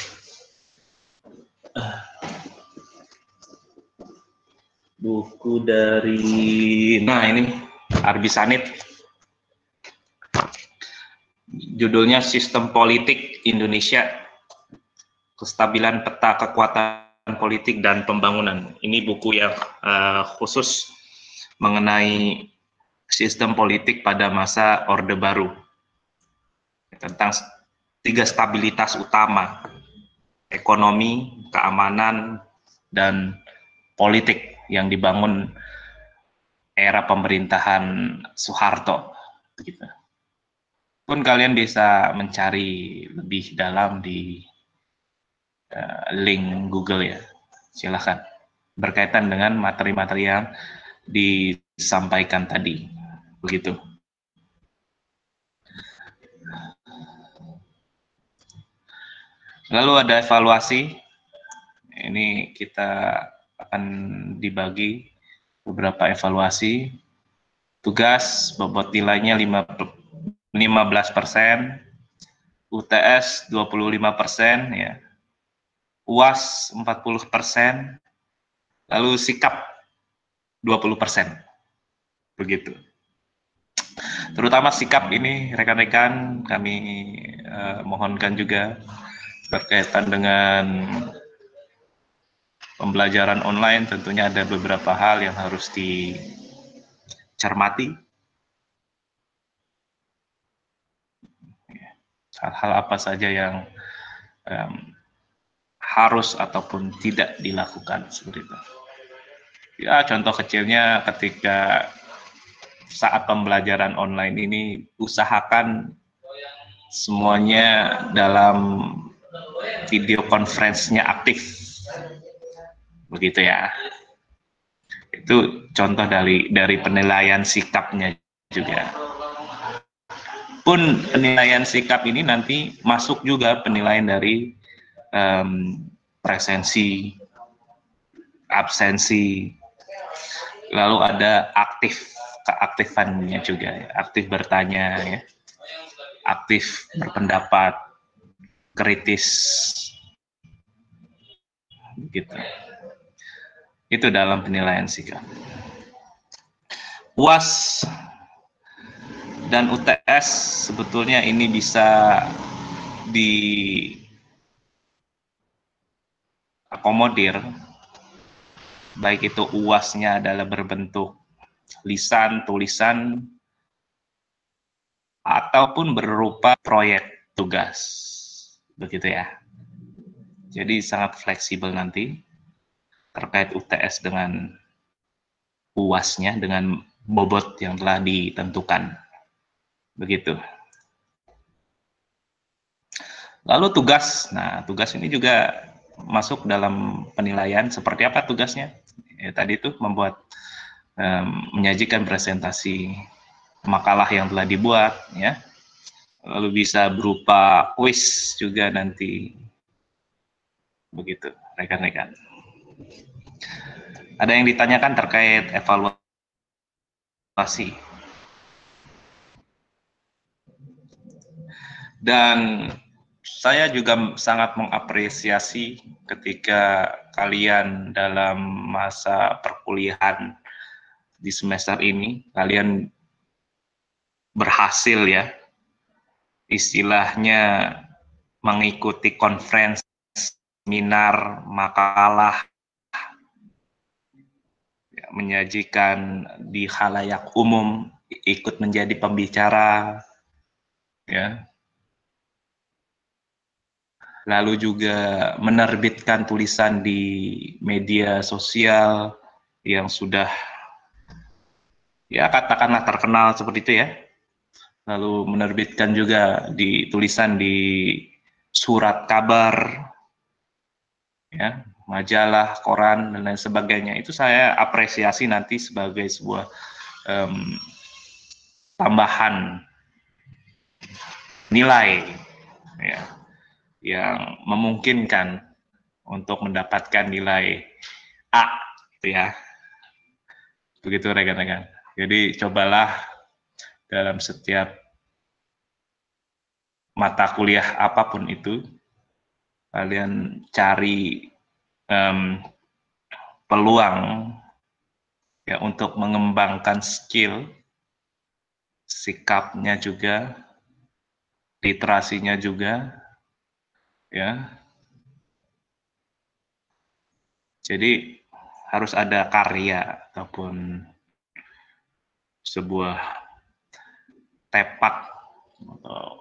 buku dari, nah ini Arbi Sanit, judulnya Sistem Politik Indonesia, Kestabilan Peta Kekuatan Politik dan Pembangunan. Ini buku yang khusus mengenai sistem politik pada masa Orde Baru, tentang 3 stabilitas utama: ekonomi, keamanan, dan politik yang dibangun era pemerintahan Soeharto. Gitu. Pun kalian bisa mencari lebih dalam di link Google ya, silahkan, berkaitan dengan materi-materi yang disampaikan tadi, begitu. Lalu ada evaluasi, ini kita akan dibagi beberapa evaluasi. Tugas bobot nilainya 15%, UTS 25% ya. UAS 40%, lalu sikap 20%, begitu. Terutama sikap ini rekan-rekan kami mohonkan juga berkaitan dengan pembelajaran online, tentunya ada beberapa hal yang harus dicermati. Hal-hal apa saja yang harus ataupun tidak dilakukan seperti itu. Ya, contoh kecilnya ketika saat pembelajaran online ini, usahakan semuanya dalam video conference-nya aktif, begitu ya. Itu contoh dari penilaian sikapnya juga. Pun penilaian sikap ini nanti masuk juga penilaian dari presensi, absensi, lalu ada keaktifannya juga, ya. Aktif bertanya, ya. Aktif berpendapat, kritis, gitu. Itu dalam penilaian sikap. UAS dan UTS sebetulnya ini bisa diakomodir, baik itu UAS-nya adalah berbentuk lisan, tulisan, ataupun berupa proyek tugas, begitu ya. Jadi sangat fleksibel nanti terkait UTS dengan UAS-nya dengan bobot yang telah ditentukan, begitu. Lalu tugas, nah tugas ini juga masuk dalam penilaian. Seperti apa tugasnya? Ya, tadi itu membuat, menyajikan presentasi makalah yang telah dibuat, ya. Lalu bisa berupa kuis juga nanti, begitu, rekan-rekan. Ada yang ditanyakan terkait evaluasi. Dan saya juga sangat mengapresiasi ketika kalian dalam masa perkuliahan di semester ini, kalian berhasil ya, istilahnya mengikuti konferensi, seminar, makalah, ya, menyajikan di khalayak umum, ikut menjadi pembicara, ya. Lalu juga menerbitkan tulisan di media sosial yang sudah, ya katakanlah terkenal seperti itu ya. Lalu menerbitkan juga di tulisan di surat kabar, ya, majalah, koran, dan lain sebagainya. Itu saya apresiasi nanti sebagai sebuah tambahan nilai, ya, yang memungkinkan untuk mendapatkan nilai A, gitu ya. Begitu rekan-rekan. Jadi cobalah dalam setiap mata kuliah apapun itu, kalian cari peluang ya untuk mengembangkan skill, sikapnya juga, literasinya juga, ya. Jadi harus ada karya ataupun sebuah tepak atau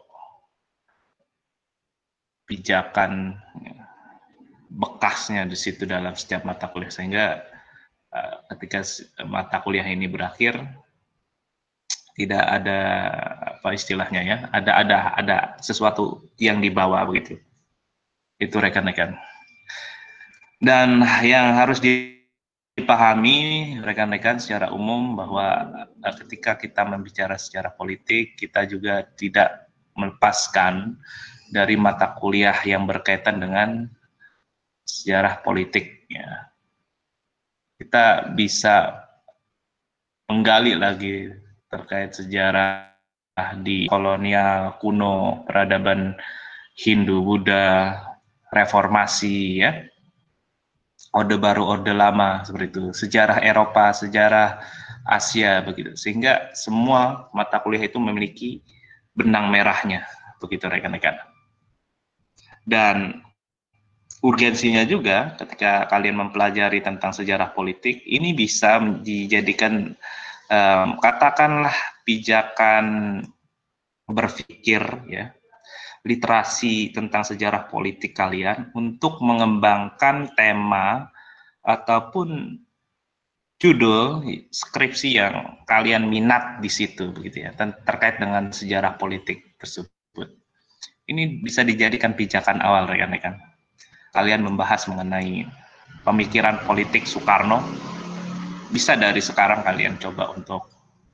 pijakan bekasnya di situ dalam setiap mata kuliah, sehingga ketika mata kuliah ini berakhir tidak ada apa istilahnya ya, ada sesuatu yang dibawa begitu. Itu rekan-rekan. Dan yang harus dipahami rekan-rekan secara umum bahwa ketika kita membicara secara politik, kita juga tidak melepaskan dari mata kuliah yang berkaitan dengan sejarah politik. Ya. Kita bisa menggali lagi terkait sejarah di kolonial kuno, peradaban Hindu, Buddha, reformasi, ya. Orde Baru, Orde Lama, seperti itu. Sejarah Eropa, sejarah Asia, begitu. Sehingga semua mata kuliah itu memiliki benang merahnya, begitu rekan-rekan. Dan urgensinya juga ketika kalian mempelajari tentang sejarah politik, ini bisa dijadikan katakanlah pijakan berpikir, ya, literasi tentang sejarah politik kalian untuk mengembangkan tema ataupun judul skripsi yang kalian minat di situ, begitu ya, terkait dengan sejarah politik tersebut. Ini bisa dijadikan pijakan awal rekan-rekan. Kalian membahas mengenai pemikiran politik Soekarno, bisa dari sekarang kalian coba untuk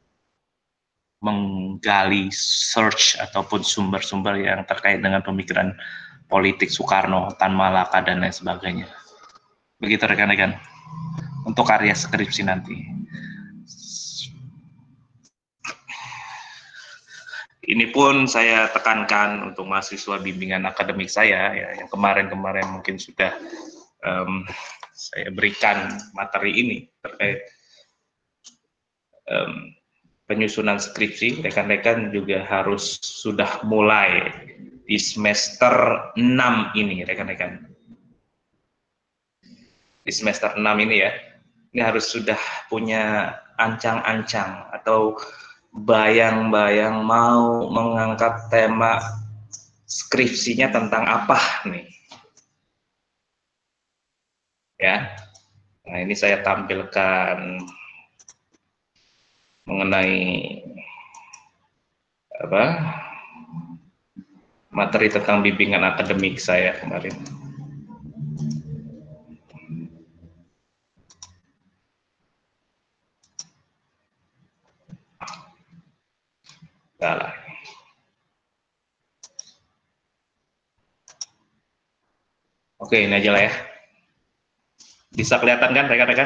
menggali search ataupun sumber-sumber yang terkait dengan pemikiran politik Soekarno, Tan Malaka, dan lain sebagainya. Begitu rekan-rekan, untuk karya skripsi nanti. Ini pun saya tekankan untuk mahasiswa bimbingan akademik saya, ya, yang kemarin-kemarin mungkin sudah saya berikan materi ini terkait penyusunan skripsi. Rekan-rekan juga harus sudah mulai di semester 6 ini, rekan-rekan. Di semester 6 ini ya, ini harus sudah punya ancang-ancang atau bayang-bayang mau mengangkat tema skripsinya tentang apa nih. Ya. Nah, ini saya tampilkan mengenai apa? Materi tentang bimbingan akademik saya kemarin. Salah. Oke, ini aja lah ya. Bisa kelihatan kan rekan-rekan?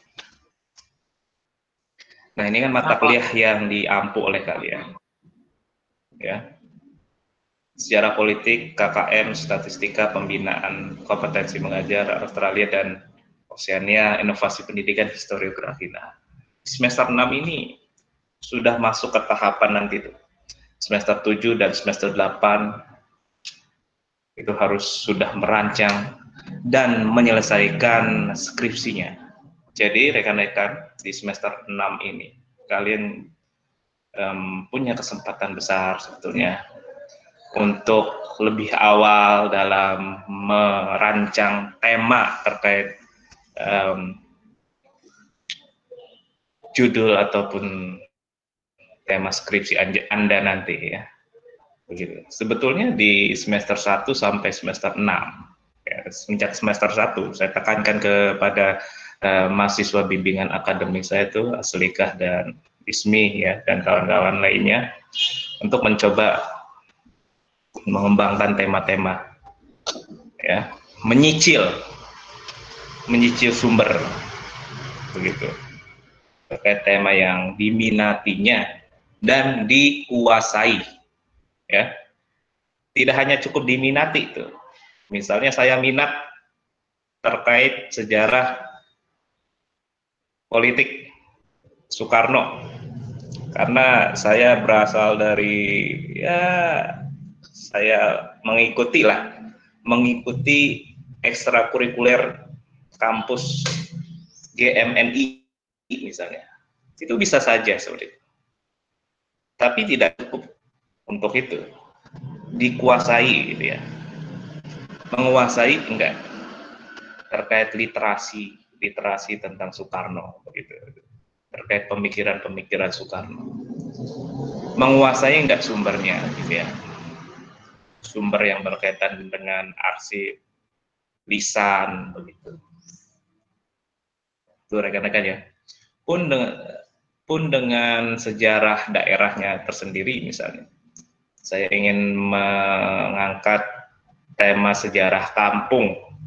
Nah, ini kan mata kuliah yang diampu oleh kalian. Ya. Sejarah politik, KKM, statistika, pembinaan, kompetensi mengajar, Australia dan Oceania, inovasi pendidikan, historiografi. Nah, semester 6 ini sudah masuk ke tahapan nanti tuh. Semester 7 dan semester 8 itu harus sudah merancang dan menyelesaikan skripsinya. Jadi rekan-rekan di semester 6 ini kalian punya kesempatan besar sebetulnya untuk lebih awal dalam merancang tema terkait judul ataupun tema skripsi Anda nanti ya. Begitu. Sebetulnya di semester 1 sampai semester 6, ya, sejak semester 1 saya tekankan kepada mahasiswa bimbingan akademik saya itu Aslikah dan Ismi ya dan kawan-kawan lainnya untuk mencoba mengembangkan tema-tema ya, menyicil sumber begitu terkait tema yang diminatinya dan dikuasai. Ya, tidak hanya cukup diminati itu. Misalnya saya minat terkait sejarah politik Soekarno, karena saya berasal dari saya mengikuti ekstrakurikuler kampus GMNI misalnya. Itu bisa saja seperti itu. Tapi tidak cukup untuk itu dikuasai gitu ya, menguasai enggak terkait literasi tentang Soekarno begitu, terkait pemikiran Soekarno, menguasai enggak sumbernya gitu ya, sumber yang berkaitan dengan arsip, lisan begitu. Itu rekan-rekan ya, pun dengan sejarah daerahnya tersendiri misalnya. Saya ingin mengangkat tema sejarah kampung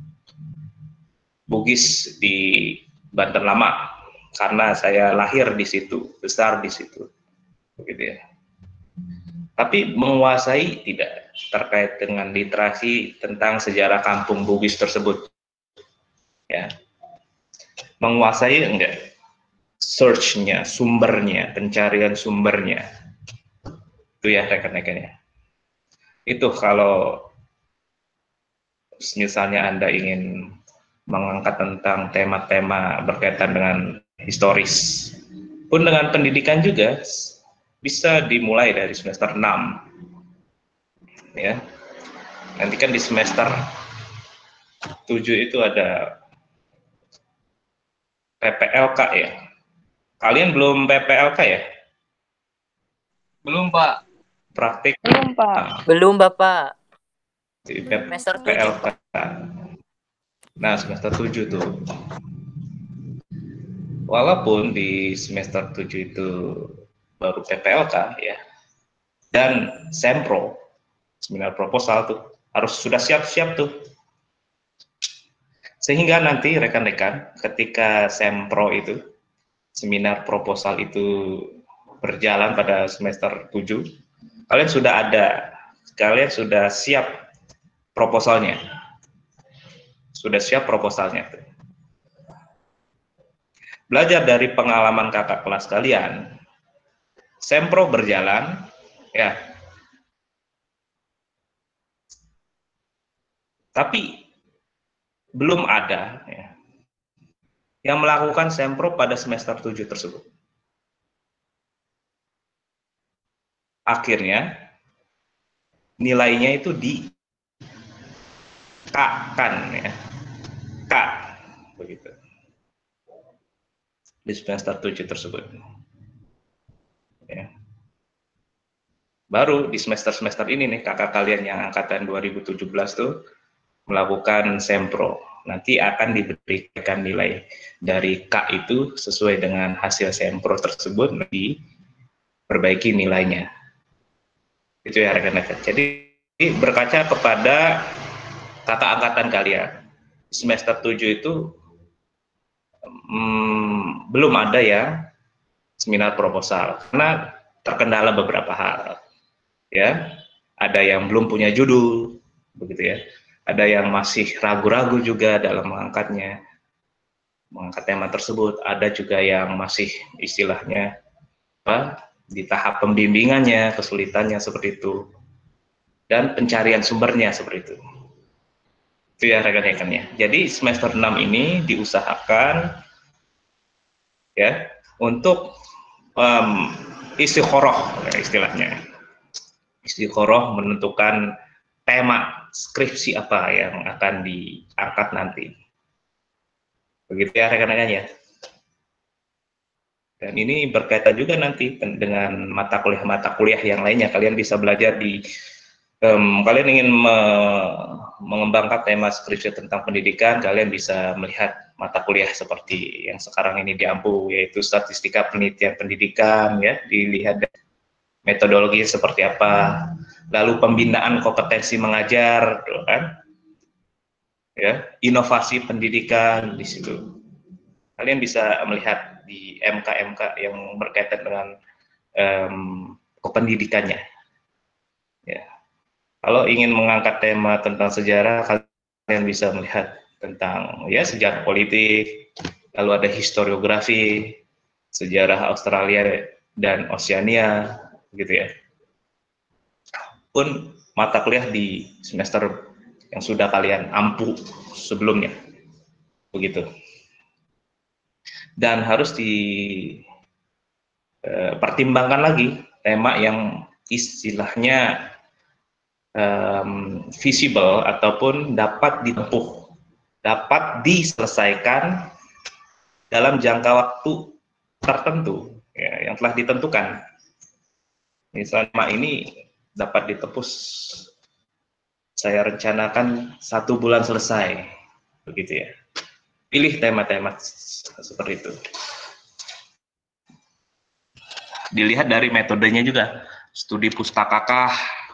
Bugis di Banten Lama karena saya lahir di situ, besar di situ, begitu ya. Tapi menguasai tidak terkait dengan literasi tentang sejarah kampung Bugis tersebut, ya. Menguasai enggak search-nya, sumbernya, pencarian sumbernya. Itu ya rekan-rekan ya. Itu kalau misalnya Anda ingin mengangkat tentang tema-tema berkaitan dengan historis. Pun dengan pendidikan juga bisa dimulai dari semester 6. Ya. Nanti kan di semester 7 itu ada PPLK ya. Kalian belum PPLK ya? Belum, Pak. Praktik. Belum, Pak. Belum, Bapak. Di Semester 7. PPLK. Nah, semester 7 tuh. Walaupun di semester 7 itu baru PPLK ya. Dan sempro, seminar proposal tuh harus sudah siap-siap tuh. Sehingga nanti rekan-rekan ketika sempro itu, seminar proposal itu berjalan pada semester 7, kalian sudah siap proposalnya. Sudah siap proposalnya. Belajar dari pengalaman kakak kelas kalian, sempro berjalan, ya. Tapi belum ada ya, yang melakukan sempro pada semester 7 tersebut. Akhirnya nilainya itu di K-kan ya. K begitu. Di semester 7 tersebut. Ya. Baru di semester-semester ini nih kakak kalian yang angkatan 2017 tuh melakukan sempro. Nanti akan diberikan nilai dari K itu sesuai dengan hasil sempro tersebut, diperbaiki nilainya. Itu ya rekan-rekan. Jadi berkaca kepada kakak angkatan kalian. Semester 7 itu belum ada ya seminar proposal karena terkendala beberapa hal. Ya, ada yang belum punya judul, begitu ya. Ada yang masih ragu-ragu juga dalam mengangkat tema tersebut. Ada juga yang masih istilahnya di tahap pembimbingannya, kesulitannya seperti itu. Dan pencarian sumbernya seperti itu. Itu ya rekan-rekannya. Jadi semester 6 ini diusahakan ya untuk istikharah istilahnya. Istikharah menentukan tema skripsi apa yang akan diangkat nanti. Begitu ya rekan-rekan ya. Dan ini berkaitan juga nanti dengan mata kuliah yang lainnya. Kalian bisa belajar di kalian ingin mengembangkan tema skripsi tentang pendidikan, kalian bisa melihat mata kuliah seperti yang sekarang ini di AMPU, yaitu statistika penelitian pendidikan, ya, dilihat metodologi seperti apa, lalu pembinaan kompetensi mengajar, kan, ya, inovasi pendidikan di situ. Kalian bisa melihat di MK-MK yang berkaitan dengan kependidikannya. Ya. Kalau ingin mengangkat tema tentang sejarah, kalian bisa melihat tentang ya sejarah politik, lalu ada historiografi, sejarah Australia dan Oceania, gitu ya. Pun mata kuliah di semester yang sudah kalian ampu sebelumnya, begitu. Dan harus dipertimbangkan lagi tema yang istilahnya visible ataupun dapat ditempuh, dapat diselesaikan dalam jangka waktu tertentu ya, yang telah ditentukan. Misalnya ini dapat ditempuh, saya rencanakan 1 bulan selesai, begitu ya. Pilih tema-tema seperti itu. Dilihat dari metodenya juga, studi pustakakah,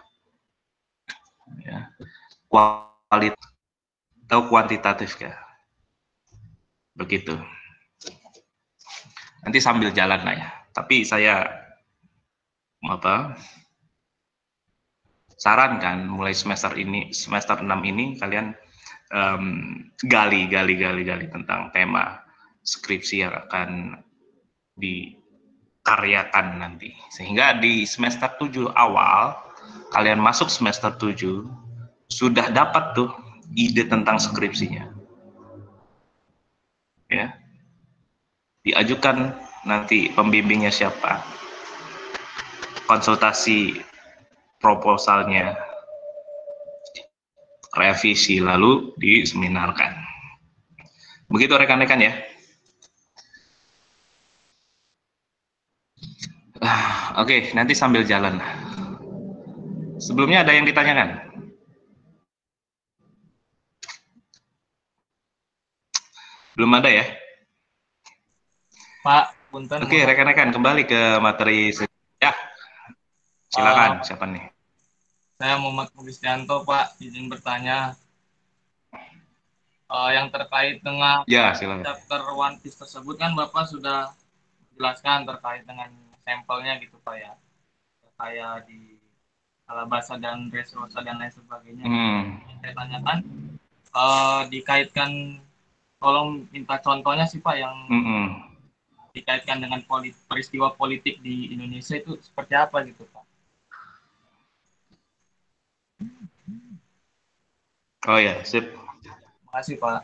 ya, kualitas atau kuantitatif ya, begitu. Nanti sambil jalan lah ya. Tapi saya sarankan mulai semester ini, semester 6 ini kalian gali tentang tema skripsi yang akan dikaryakan nanti. Sehingga di semester 7 awal kalian masuk semester 7 sudah dapat tuh ide tentang skripsinya. Ya. Diajukan nanti pembimbingnya siapa. Konsultasi proposalnya, revisi, lalu diseminarkan. Begitu rekan-rekan ya. Oke, nanti sambil jalan. Sebelumnya ada yang ditanyakan? Belum ada ya? Pak, punten. Oke, rekan-rekan kembali ke materi. Ya, silakan. Siapa nih? Saya Muhammad Kristianto, Pak. Izin bertanya. Yang terkait dengan chapter One Piece tersebut kan Bapak sudah jelaskan terkait dengan sampelnya gitu Pak ya. Kayak di Alabasta dan Dressrosa dan lain sebagainya. Saya tanyakan, dikaitkan, tolong minta contohnya sih Pak yang dikaitkan dengan peristiwa politik di Indonesia itu seperti apa gitu Pak? Oh ya, sip. Terima kasih Pak.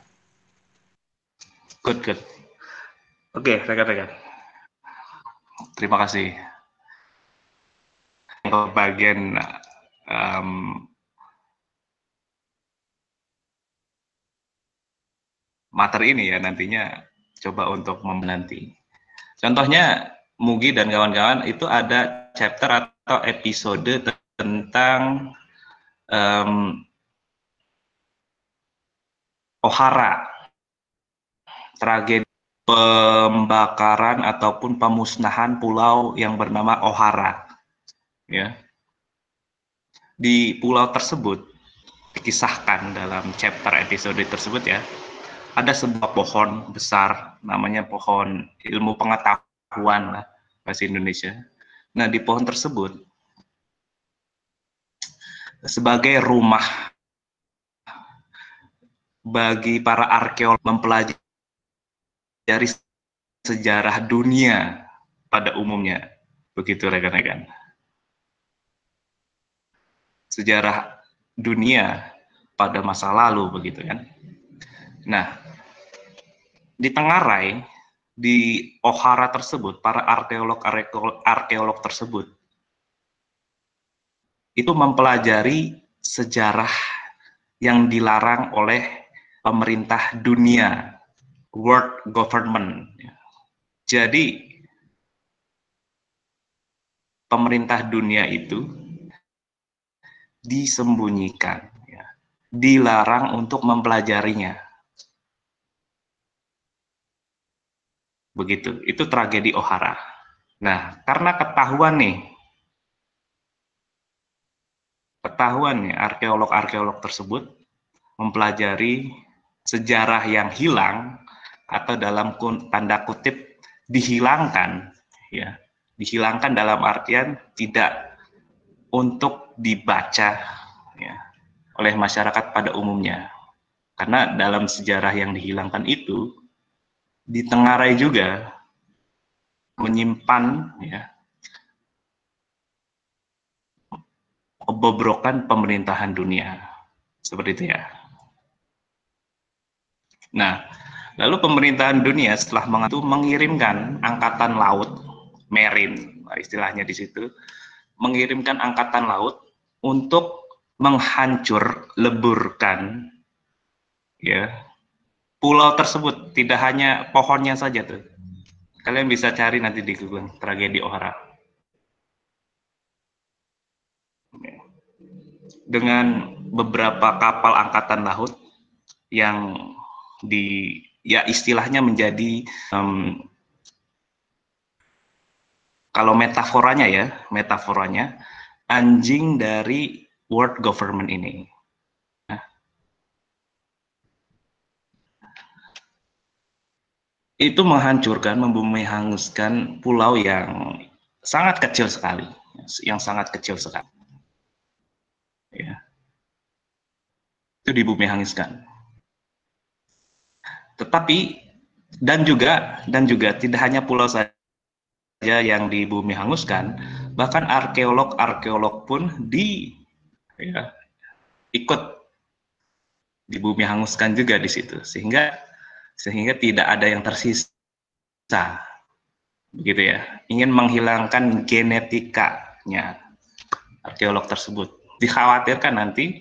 Good. Oke, rekan-rekan. Terima kasih. Untuk bagian materi ini ya nantinya coba untuk menanti. Contohnya Mugi dan kawan-kawan itu ada chapter atau episode tentang Ohara, tragedi pembakaran ataupun pemusnahan pulau yang bernama Ohara. Ya. Di pulau tersebut dikisahkan dalam chapter episode tersebut ya, ada sebuah pohon besar namanya pohon ilmu pengetahuan lah bahasa Indonesia. Nah, di pohon tersebut sebagai rumah bagi para arkeolog mempelajari sejarah dunia pada umumnya, begitu rekan-rekan. Sejarah dunia pada masa lalu begitu kan. Nah, di Tenggarai, di Ohara tersebut, para arkeolog tersebut itu mempelajari sejarah yang dilarang oleh pemerintah dunia, world government. Jadi pemerintah dunia itu disembunyikan, ya, dilarang untuk mempelajarinya. Begitu, itu tragedi Ohara. Nah, karena ketahuan nih arkeolog tersebut mempelajari sejarah yang hilang atau dalam tanda kutip dihilangkan, ya, dihilangkan dalam artian tidak untuk dibaca, ya, oleh masyarakat pada umumnya. Karena dalam sejarah yang dihilangkan itu di Tenggarai juga menyimpan, ya, kebobrokan pemerintahan dunia, seperti itu ya. Nah, lalu pemerintahan dunia setelah mengirimkan angkatan laut, marine, istilahnya di situ, mengirimkan angkatan laut untuk menghancur leburkan, ya, pulau tersebut. Tidak hanya pohonnya saja tuh. Kalian bisa cari nanti di Google, tragedi Ohara. Dengan beberapa kapal angkatan laut yang ya istilahnya menjadi kalau metaforanya anjing dari world government ini. Nah, itu menghancurkan, membumi hanguskan pulau yang sangat kecil sekali, ya. Itu dibumi hanguskan. Tetapi dan juga tidak hanya pulau saja yang dibumi hanguskan, bahkan arkeolog pun ikut dibumi hanguskan juga di situ, sehingga tidak ada yang tersisa, begitu ya. Ingin menghilangkan genetikanya arkeolog tersebut, dikhawatirkan nanti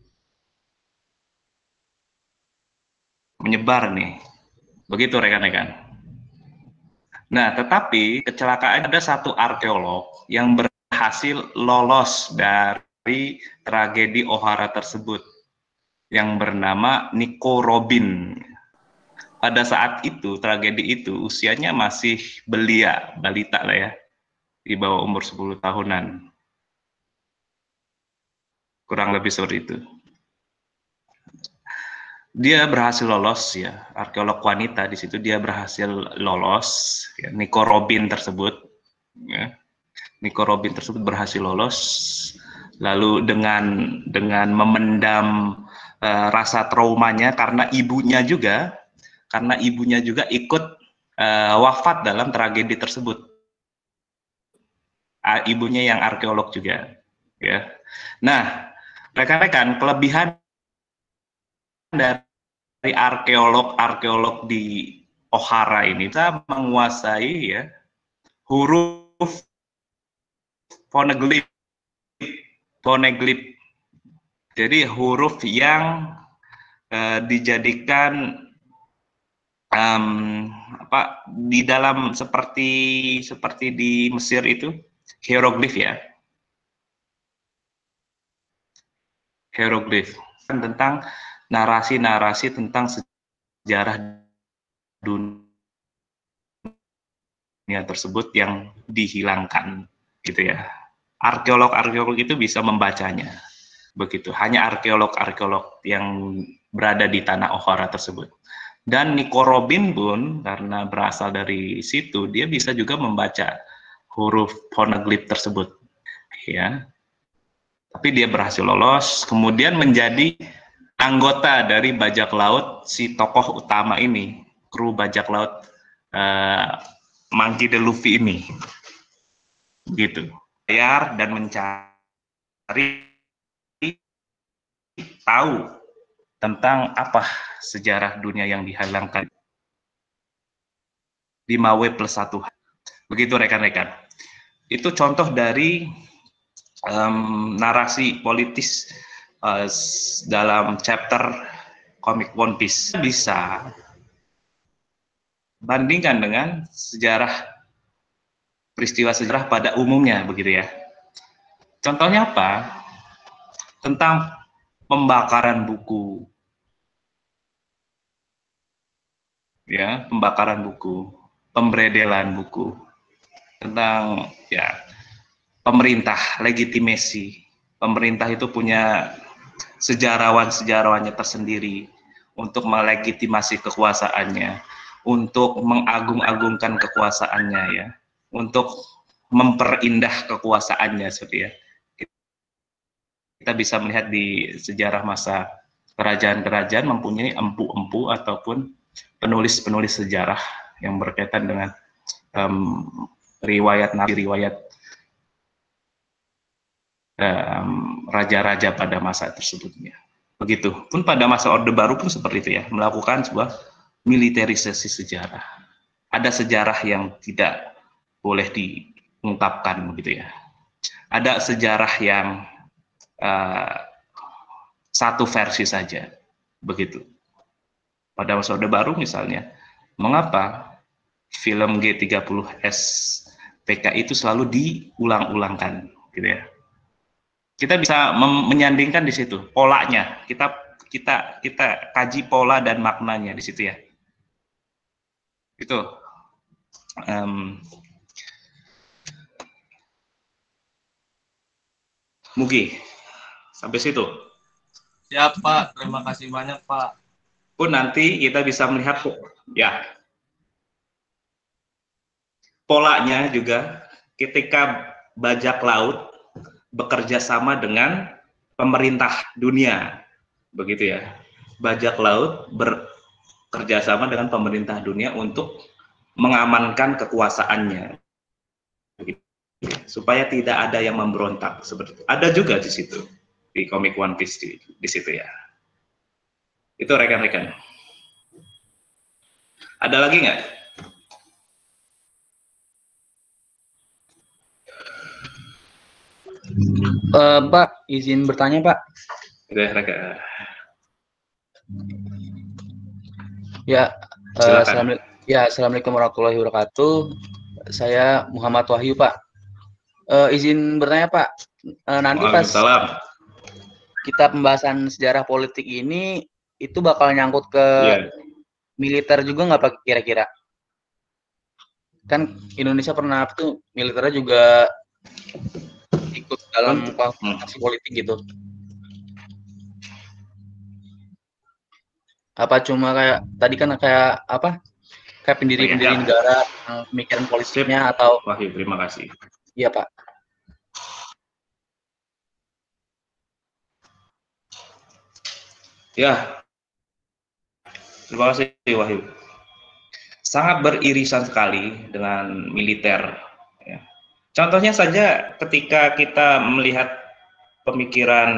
menyebar nih, begitu rekan-rekan. Nah, tetapi kecelakaan, ada satu arkeolog yang berhasil lolos dari tragedi Ohara tersebut, yang bernama Nico Robin. Pada saat itu, tragedi itu, usianya masih balita lah ya, di bawah umur 10 tahunan. Kurang lebih seperti itu. Dia berhasil lolos, ya, arkeolog wanita di situ, dia berhasil lolos, ya, Nico Robin tersebut, ya. Nico Robin tersebut berhasil lolos, lalu dengan memendam rasa traumanya karena ibunya juga ikut wafat dalam tragedi tersebut. Ibunya yang arkeolog juga, ya. Nah, rekan-rekan, kelebihan dari arkeolog di Ohara ini, kita menguasai, ya, huruf poneglyph. Jadi huruf yang dijadikan di dalam seperti di Mesir itu hieroglif, ya. Hieroglif tentang narasi-narasi tentang sejarah dunia tersebut yang dihilangkan, gitu ya. Arkeolog itu bisa membacanya, begitu. Hanya arkeolog yang berada di tanah Ohara tersebut. Dan Nico Robin pun karena berasal dari situ, dia bisa juga membaca huruf poneglyph tersebut, ya. Tapi dia berhasil lolos, kemudian menjadi anggota dari bajak laut si tokoh utama ini, kru bajak laut Monkey D. Luffy ini, gitu. Bayar dan mencari tahu tentang apa sejarah dunia yang dihilangkan 5W+1. Begitu rekan-rekan. Itu contoh dari narasi politis dalam chapter komik One Piece. Bisa bandingkan dengan peristiwa sejarah pada umumnya, begitu ya. Contohnya apa? Tentang pembakaran buku, ya, pembakaran buku, pemberedelan buku, tentang ya pemerintah, legitimasi. Pemerintah itu punya sejarawan-sejarawannya tersendiri untuk melegitimasi kekuasaannya, untuk mengagung-agungkan kekuasaannya, ya, untuk memperindah kekuasaannya, seperti ya. Kita bisa melihat di sejarah masa kerajaan-kerajaan mempunyai empu-empu ataupun penulis-penulis sejarah yang berkaitan dengan riwayat raja-raja pada masa tersebutnya. Begitu. Pun pada masa Orde Baru pun seperti itu ya, melakukan sebuah militerisasi sejarah. Ada sejarah yang tidak boleh diungkapkan, begitu ya. Ada sejarah yang satu versi saja, begitu. Pada masa Orde Baru misalnya, mengapa film G30S PKI itu selalu diulang-ulangkan, gitu ya. Kita bisa menyandingkan di situ polanya. Kita kaji pola dan maknanya di situ ya. Itu. Mugi. Sampai situ. Siap, Pak. Terima kasih banyak, Pak. Pun nanti kita bisa melihat ya polanya juga ketika bajak laut bekerja sama dengan pemerintah dunia, begitu ya. Bajak laut bekerja sama dengan pemerintah dunia untuk mengamankan kekuasaannya, begitu, supaya tidak ada yang memberontak, seperti itu. Ada juga di situ di komik One Piece di situ ya. Itu rekan-rekan. Ada lagi nggak? Pak, izin bertanya, Pak. Udah, rekan. Ya, assalamualaikum warahmatullahi wabarakatuh. Saya Muhammad Wahyu, Pak. Izin bertanya, Pak. Nanti pas kita pembahasan sejarah politik ini, itu bakal nyangkut ke militer juga nggak, Pak, kira-kira? Kan Indonesia pernah tuh militernya juga ikut dalam kontestasi politik gitu. Apa cuma kayak tadi kan kayak apa? Kayak pendiri-pendiri negara, pemikiran politiknya atau? Wahyu, terima kasih. Iya, Pak. Ya, terima kasih Wahyu. Sangat beririsan sekali dengan militer. Ya. Contohnya saja ketika kita melihat pemikiran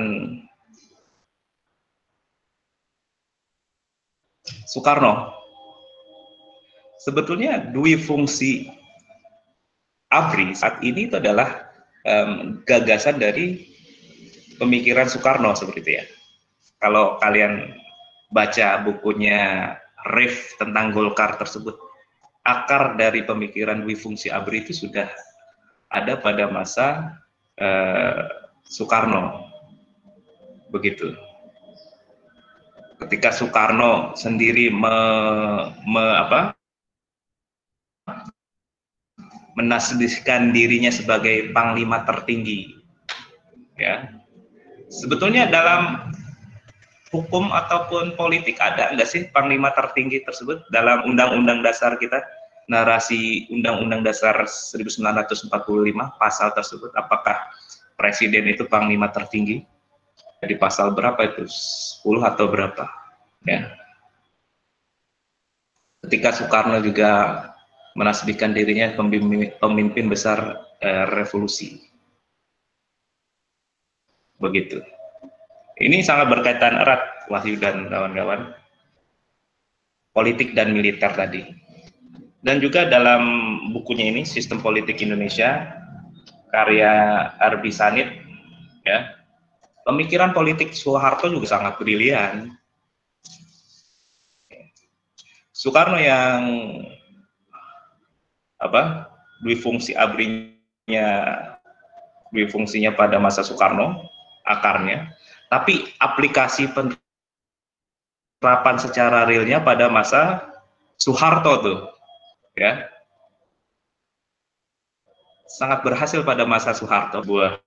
Soekarno, sebetulnya dui fungsi ABRI saat ini itu adalah gagasan dari pemikiran Soekarno, seperti itu ya. Kalau kalian baca bukunya Rif tentang Golkar tersebut, akar dari pemikiran dui fungsi ABRI itu sudah ada pada masa Soekarno, begitu. Ketika Soekarno sendiri menasbihkan dirinya sebagai panglima tertinggi, ya. Sebetulnya dalam hukum ataupun politik ada nggak sih panglima tertinggi tersebut dalam Undang-Undang Dasar kita? Narasi Undang-Undang Dasar 1945 pasal tersebut, apakah presiden itu panglima tertinggi? Di pasal berapa itu? 10 atau berapa? Ya. Ketika Soekarno juga menasbihkan dirinya pemimpin besar revolusi. Begitu. Ini sangat berkaitan erat Wahyu dan kawan-kawan, politik dan militer tadi. Dan juga dalam bukunya ini, Sistem Politik Indonesia, karya Arbi Sanid, ya, pemikiran politik Soeharto juga sangat brilian. Soekarno yang dui fungsinya pada masa Soekarno, akarnya, tapi aplikasi penerapan secara realnya pada masa Soeharto tuh, ya, sangat berhasil pada masa Soeharto.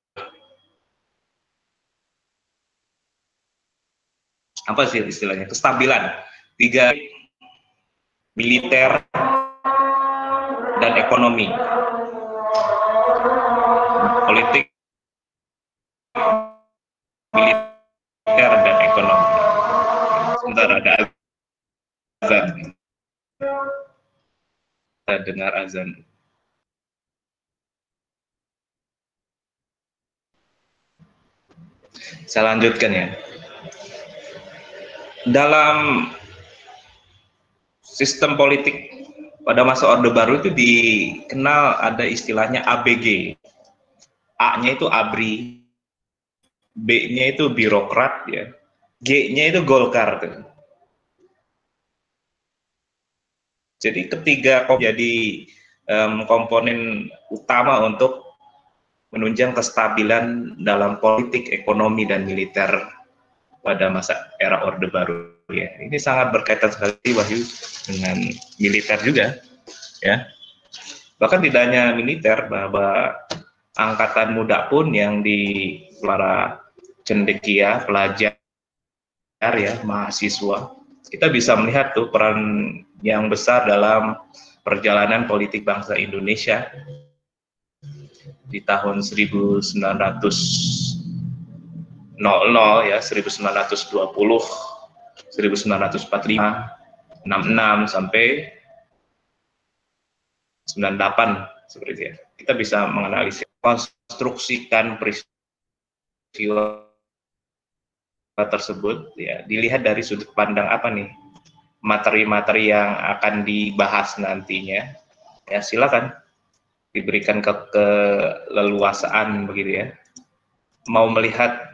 Apa sih istilahnya, kestabilan, 3, militer dan ekonomi, politik, militer dan ekonomi. Sebentar, ada azan, kita dengar azan. Saya lanjutkan ya. Dalam sistem politik pada masa Orde Baru itu dikenal ada istilahnya ABG. A-nya itu ABRI, B-nya itu birokrat, ya, G-nya itu Golkar tuh. Jadi ketiga jadi komponen utama untuk menunjang kestabilan dalam politik, ekonomi, dan militer pada masa era Orde Baru, ya. Ini sangat berkaitan sekali, Wahyu, dengan militer juga, ya. Bahkan tidak hanya militer, bahwa angkatan muda pun yang di para cendekia, pelajar, ya, mahasiswa, kita bisa melihat tuh peran yang besar dalam perjalanan politik bangsa Indonesia di tahun 1900 ya, 1920, 1945, 66 sampai 98 seperti itu. Kita bisa menganalisis, konstruksikan peristiwa tersebut, ya, dilihat dari sudut pandang apa nih, materi-materi yang akan dibahas nantinya. Ya, silakan diberikan keleluasaan begitu, ya, mau melihat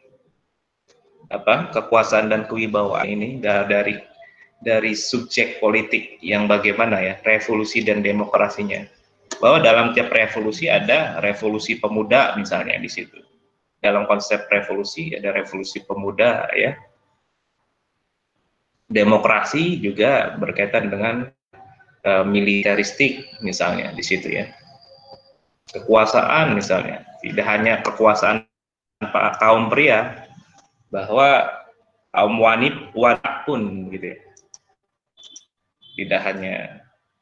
kekuasaan dan kewibawaan ini dari subjek politik yang bagaimana, ya, revolusi dan demokrasinya. Bahwa dalam tiap revolusi ada revolusi pemuda misalnya di situ. Dalam konsep revolusi ada revolusi pemuda, ya. Demokrasi juga berkaitan dengan militeristik misalnya di situ, ya. Kekuasaan misalnya, tidak hanya kekuasaan kaum pria, bahwa kaum wanita pun gitu, ya. Tidak hanya,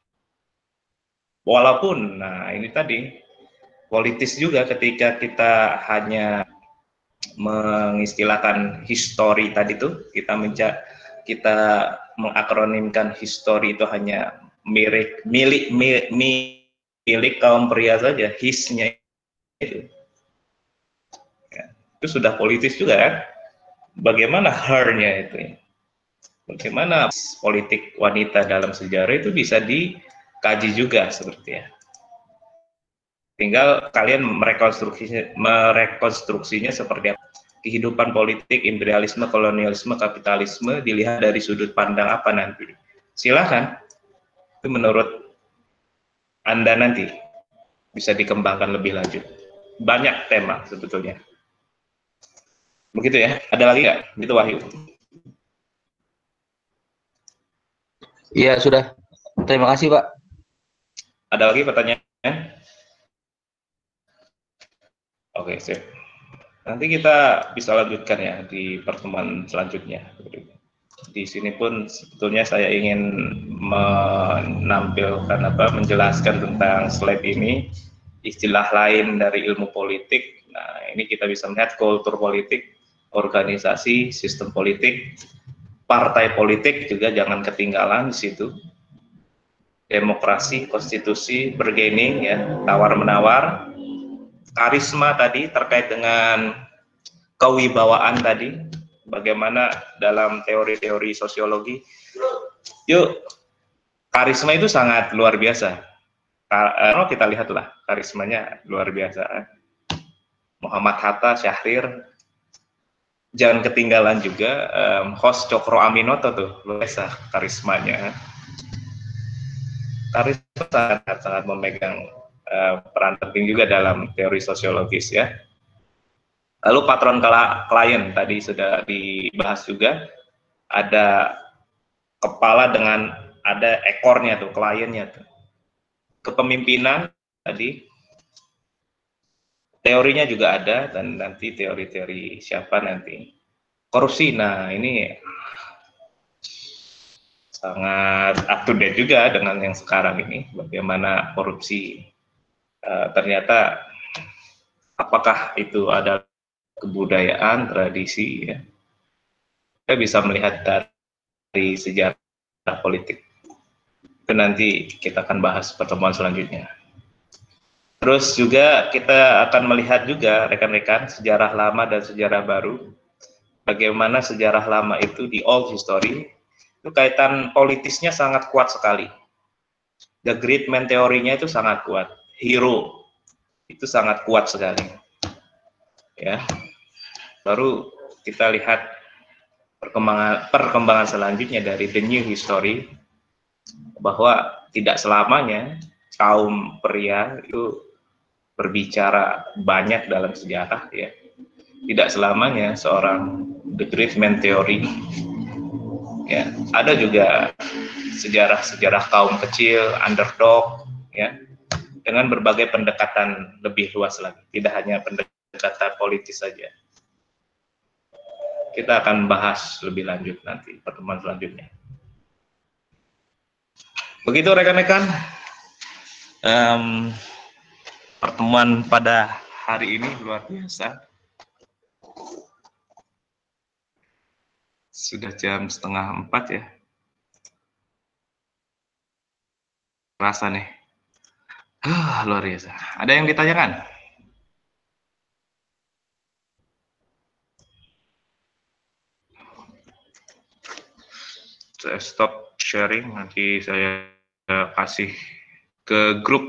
walaupun, nah ini tadi politis juga ketika kita hanya mengistilahkan histori tadi tuh, kita mengakronimkan histori itu hanya milik kaum pria saja, hisnya itu, ya, itu sudah politis juga, kan? Bagaimana her-nya itu, ya? Bagaimana politik wanita dalam sejarah itu bisa dikaji juga seperti, ya. Tinggal kalian merekonstruksinya seperti apa. Kehidupan politik, imperialisme, kolonialisme, kapitalisme dilihat dari sudut pandang apa nanti. Silakan, itu menurut Anda nanti bisa dikembangkan lebih lanjut. Banyak tema sebetulnya. Begitu, ya. Ada lagi nggak? Gitu, Wahyu. Iya, sudah. Terima kasih, Pak. Ada lagi pertanyaan? Oke, sip. Nanti kita bisa lanjutkan, ya, di pertemuan selanjutnya. Di sini pun sebetulnya saya ingin menjelaskan tentang slide ini, istilah lain dari ilmu politik. Nah, ini kita bisa melihat kultur politik, organisasi, sistem politik, partai politik juga jangan ketinggalan di situ. Demokrasi, konstitusi, bargaining, ya, tawar-menawar. Karisma tadi terkait dengan kewibawaan tadi, bagaimana dalam teori-teori sosiologi. Yuk, karisma itu sangat luar biasa. Kalau kita lihatlah, karismanya luar biasa. Muhammad Hatta, Syahrir, jangan ketinggalan juga host Cokro Aminoto tuh, luar biasa karismanya. Karisma sangat memegang peran penting juga dalam teori sosiologis ya. Lalu patron klien tadi sudah dibahas juga, ada kepala dengan ada ekornya tuh, kliennya tuh. Kepemimpinan tadi teorinya juga ada, dan nanti teori-teori siapa nanti. Korupsi, nah ini sangat up to date juga dengan yang sekarang ini, bagaimana korupsi ternyata apakah itu ada kebudayaan, tradisi ya. Kita bisa melihat dari sejarah politik. Itu nanti kita akan bahas pertemuan selanjutnya. Terus juga kita akan melihat juga rekan-rekan sejarah lama dan sejarah baru. Bagaimana sejarah lama itu di old history itu kaitan politisnya sangat kuat sekali. The Great Man teorinya itu sangat kuat. Hero itu sangat kuat sekali. Ya. Baru kita lihat perkembangan selanjutnya dari the new history, bahwa tidak selamanya kaum pria itu berbicara banyak dalam sejarah ya. Tidak selamanya seorang the great man theory ya. Ada juga sejarah-sejarah kaum kecil, underdog ya, dengan berbagai pendekatan lebih luas lagi, tidak hanya pendekatan politis saja. Kita akan bahas lebih lanjut nanti pertemuan selanjutnya. Begitu rekan-rekan, pertemuan pada hari ini luar biasa. Sudah jam 3:30 ya. Rasa nih. Luar biasa. Ada yang ditanyakan? Saya stop sharing, nanti saya kasih ke grup.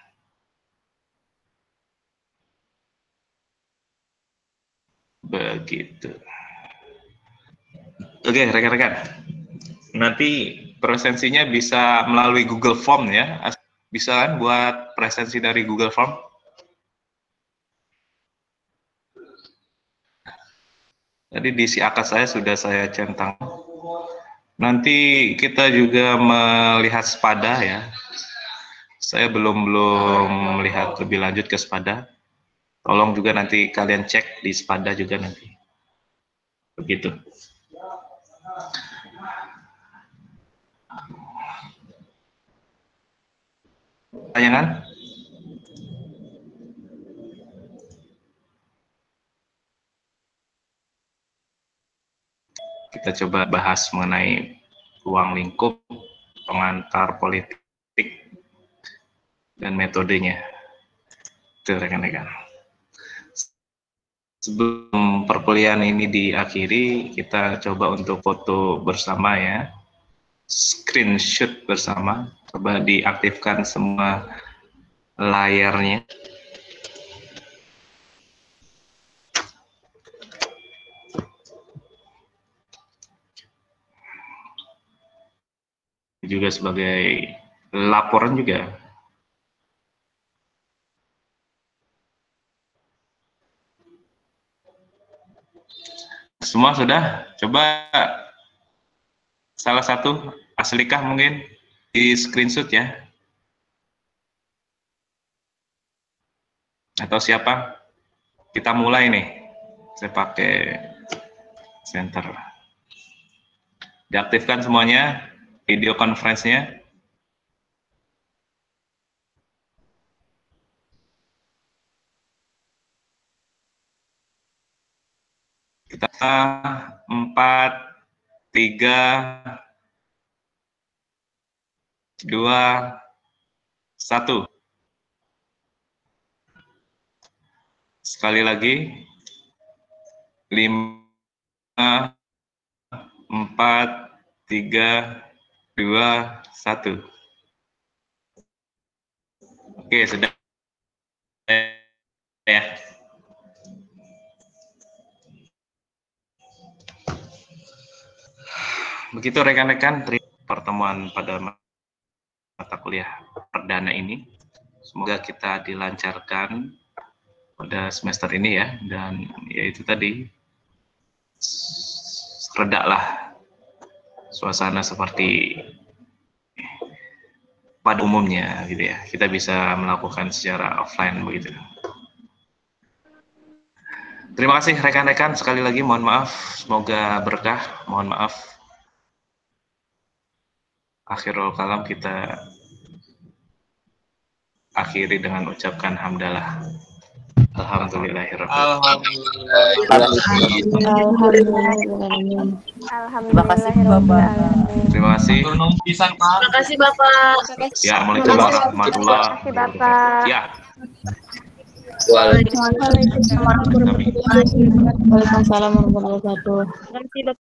Begitu. Oke, rekan-rekan. Nanti presensinya bisa melalui Google Form ya. Bisa kan buat presensi dari Google Form? Tadi di siakat saya sudah saya centang. Nanti kita juga melihat Spada ya. Saya belum melihat lebih lanjut ke Spada. Tolong juga nanti kalian cek di Spada juga nanti. Begitu. Pertanyaan? Kita coba bahas mengenai ruang lingkup, pengantar politik, dan metodenya. Itu rekan-rekan. Sebelum perkuliahan ini diakhiri, kita coba untuk foto bersama ya. Screenshot bersama. Coba diaktifkan semua layarnya. Juga sebagai laporan juga. Semua sudah? Coba salah satu, Aslikah mungkin di screenshot ya? Atau siapa? Kita mulai nih. Saya pakai center. Diaktifkan semuanya. Video conference-nya. Kita 4, 3, 2, 1. Sekali lagi. 5, 4, 3, 2, 1. Oke, sudah ya. Begitu rekan-rekan pertemuan pada mata kuliah perdana ini. Semoga kita dilancarkan pada semester ini ya, dan yaitu tadi redaklah suasana seperti pada umumnya gitu ya. Kita bisa melakukan secara offline begitu. Terima kasih rekan-rekan, sekali lagi mohon maaf, semoga berkah, mohon maaf. Akhirul kalam kita akhiri dengan ucapkan hamdalah. Alhamdulillahirabbil Alhamdulillah. Terima kasih Bapak. Terima kasih. Terima kasih Bapak. Ya, Assalamualaikum warahmatullahi Terima kasih Bapak. wabarakatuh. Ya. Waalaikumsalam warahmatullahi wabarakatuh. Terima kasih, Bapak.